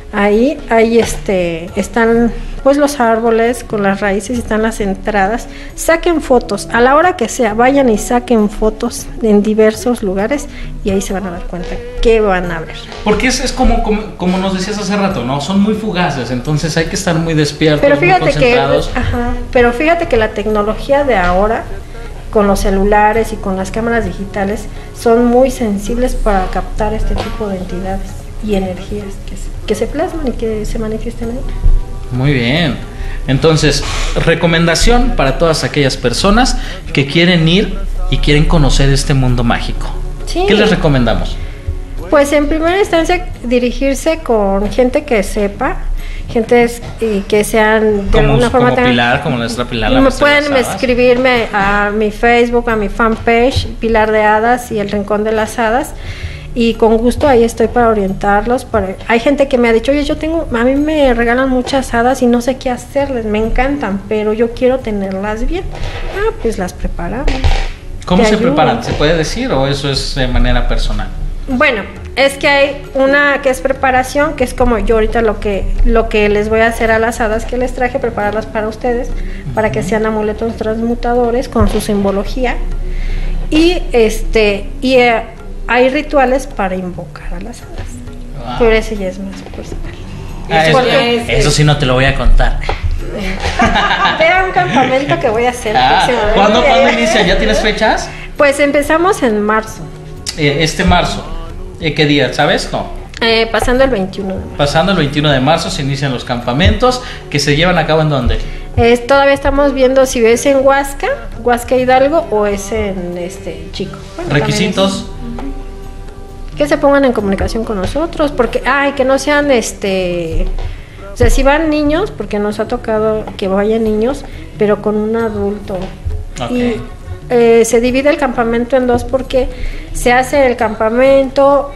Ahí, ahí este, están pues los árboles con las raíces, están las entradas. Saquen fotos, a la hora que sea, vayan y saquen fotos en diversos lugares y ahí se van a dar cuenta qué van a ver. Porque es, es como, como, como nos decías hace rato, ¿no? Son muy fugaces, entonces hay que estar muy despiertos, pero fíjate muy concentrados. Que, ajá, pero fíjate que la tecnología de ahora, con los celulares y con las cámaras digitales, son muy sensibles para captar este tipo de entidades y energías que se, que se plasman y que se manifiestan ahí. Muy bien. Entonces, recomendación para todas aquellas personas que quieren ir y quieren conocer este mundo mágico. Sí. ¿Qué les recomendamos? Pues en primera instancia dirigirse con gente que sepa, gente y que sean de como, alguna forma como tengan, Pilar, como nuestra Pilar. Me pueden escribirme a mi Facebook, a mi fanpage, Pilar de Hadas y El Rincón de las Hadas. Y con gusto ahí estoy para orientarlos. Para... Hay gente que me ha dicho, oye, yo tengo, a mí me regalan muchas hadas y no sé qué hacerles, me encantan, pero yo quiero tenerlas bien. Ah, pues las preparamos. ¿Cómo se preparan? ¿Se puede decir o eso es de manera personal? Bueno, es que hay una que es preparación, que es como yo ahorita lo que lo que les voy a hacer a las hadas que les traje, prepararlas para ustedes, uh-huh. para que sean amuletos transmutadores con su simbología. Y este y eh, hay rituales para invocar a las hadas. Wow. Pero ese ya es más personal. Ah, es porque, es, eso sí no te lo voy a contar. Vea un campamento que voy a hacer. Ah, ¿Cuándo, ¿Cuándo inicia? ¿Ya tienes fechas? Pues empezamos en marzo. Eh, este marzo. ¿Eh, ¿Qué día? ¿Sabes? No. Eh, pasando el veintiuno de marzo. Pasando el veintiuno de marzo se inician los campamentos que se llevan a cabo ¿en dónde? Eh, todavía estamos viendo si es en Huasca, Huasca Hidalgo o es en este Chico. Bueno, requisitos. Que se pongan en comunicación con nosotros, porque, ay, que no sean, este, o sea, si van niños, porque nos ha tocado que vayan niños, pero con un adulto. Okay. Y eh, se divide el campamento en dos porque se hace el campamento,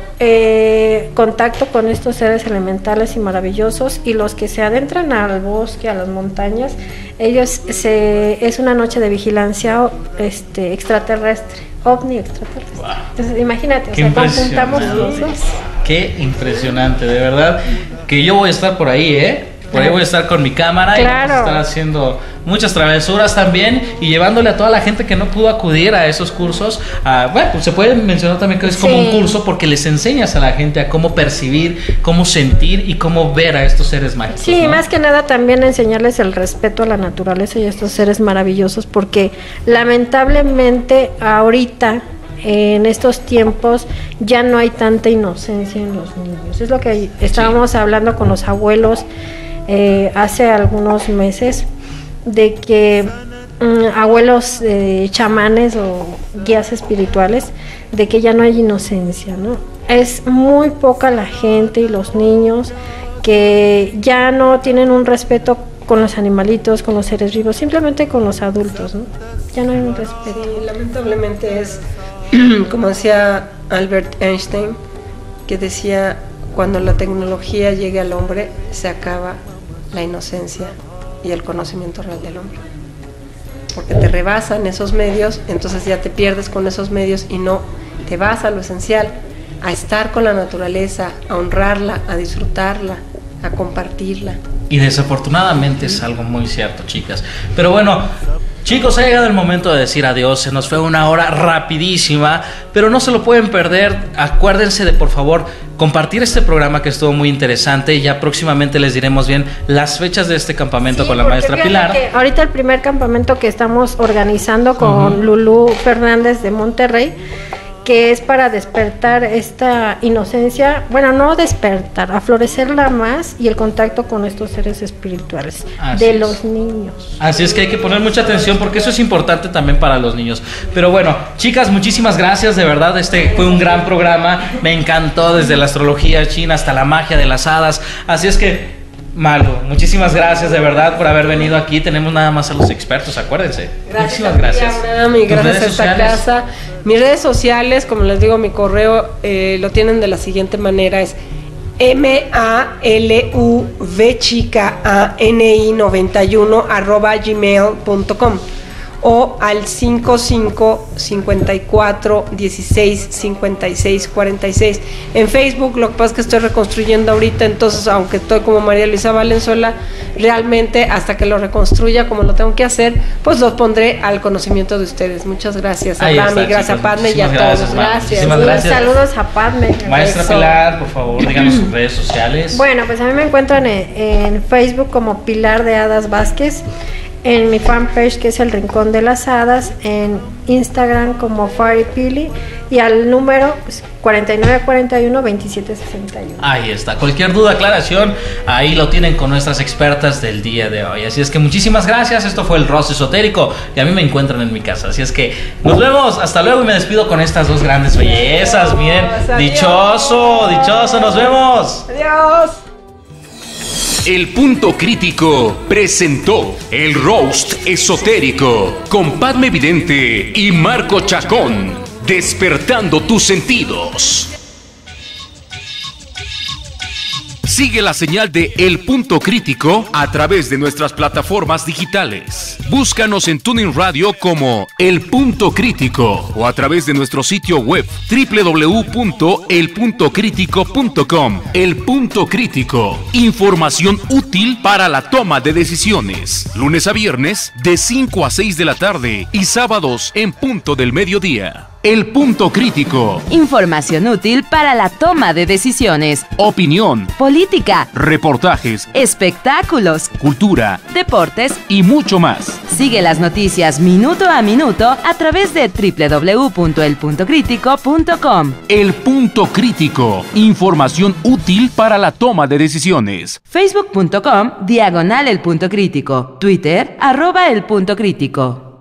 eh, contacto con estos seres elementales y maravillosos, y los que se adentran al bosque, a las montañas, ellos se, es una noche de vigilancia este, extraterrestre. ovni extraterrestre. Wow. Entonces, imagínate, Qué o sea, conjuntamos los dos. Qué impresionante, de verdad. Que yo voy a estar por ahí, ¿eh? Por ahí voy a estar con mi cámara, claro. Y vamos a estar haciendo muchas travesuras también y llevándole a toda la gente que no pudo acudir a esos cursos. A, bueno, pues se puede mencionar también que es como sí. un curso porque les enseñas a la gente a cómo percibir, cómo sentir y cómo ver a estos seres mágicos. Sí, ¿no? Más que nada también enseñarles el respeto a la naturaleza y a estos seres maravillosos, porque lamentablemente ahorita en estos tiempos ya no hay tanta inocencia en los niños. Es lo que estábamos sí. hablando con los abuelos eh, hace algunos meses, de que um, abuelos eh, chamanes o guías espirituales, de que ya no hay inocencia, ¿no? Es muy poca la gente y los niños que ya no tienen un respeto con los animalitos, con los seres vivos, simplemente con los adultos, ¿no? Ya no hay un respeto. Sí, lamentablemente es como decía Albert Einstein, que decía, cuando la tecnología llegue al hombre, se acaba la inocencia y el conocimiento real del hombre. Porque te rebasan esos medios, entonces ya te pierdes con esos medios y no te vas a lo esencial, a estar con la naturaleza, a honrarla, a disfrutarla, a compartirla. Y desafortunadamente es algo muy cierto, chicas. Pero bueno, chicos, ha llegado el momento de decir adiós. Se nos fue una hora rapidísima, pero no se lo pueden perder. Acuérdense de, por favor, compartir este programa que estuvo muy interesante. Ya próximamente les diremos bien las fechas de este campamento sí, con la maestra Pilar. Que ahorita el primer campamento que estamos organizando con uh-huh. Lulú Fernández de Monterrey, que es para despertar esta inocencia, bueno, no despertar, aflorecerla más, y el contacto con estos seres espirituales Así de es. los niños. Así es que hay que poner mucha atención porque eso es importante también para los niños. Pero bueno, chicas, muchísimas gracias, de verdad, este fue un gran programa, me encantó desde la astrología china hasta la magia de las hadas, así es que Malu, muchísimas gracias de verdad por haber venido aquí. Tenemos nada más a los expertos, acuérdense. Gracias, muchísimas gracias. Y gracias a esta sociales? casa. Mis redes sociales, como les digo, mi correo eh, lo tienen de la siguiente manera: es M A L U V chica A N I noventa y uno arroba gmail punto com. o al cinco cinco, cincuenta y cuatro, dieciséis, cincuenta y seis, cuarenta y seis. En Facebook, lo que pasa es que estoy reconstruyendo ahorita, entonces aunque estoy como María Luisa Valenzuela, realmente hasta que lo reconstruya como lo tengo que hacer, pues los pondré al conocimiento de ustedes. Muchas gracias a Dami, gracias a Padme y a todos. Gracias. gracias. Saludos a Padme. Maestra Eso. Pilar, por favor, díganos sus redes sociales. Bueno, pues a mí me encuentran en, en Facebook como Pilar de Hadas Vázquez, en mi fanpage que es El Rincón de las Hadas, en Instagram como Fairy Pili y al número pues, cuarenta y nueve cuarenta y uno, veintisiete sesenta y uno. Ahí está, cualquier duda, aclaración, ahí lo tienen con nuestras expertas del día de hoy. Así es que muchísimas gracias, esto fue el Rostro Esotérico y a mí me encuentran en mi casa. Así es que nos vemos, hasta luego y me despido con estas dos grandes bellezas. Miren, adiós. dichoso, dichoso, nos vemos. Adiós. El Punto Crítico presentó el Roast Esotérico con Padme Vidente y Marco Chacón, despertando tus sentidos. Sigue la señal de El Punto Crítico a través de nuestras plataformas digitales. Búscanos en TuneIn Radio como El Punto Crítico o a través de nuestro sitio web doble u doble u doble u punto el punto crítico punto com. El Punto Crítico, información útil para la toma de decisiones. Lunes a viernes de cinco a seis de la tarde y sábados en punto del mediodía. El Punto Crítico. Información útil para la toma de decisiones. Opinión, Política, reportajes, espectáculos, cultura deportes. y mucho más. Sigue las noticias minuto a minuto a través de doble u doble u doble u punto el punto crítico punto com. El Punto Crítico, información útil para la toma de decisiones. Facebook punto com, diagonal El Punto Crítico. Twitter, arroba El Punto Crítico.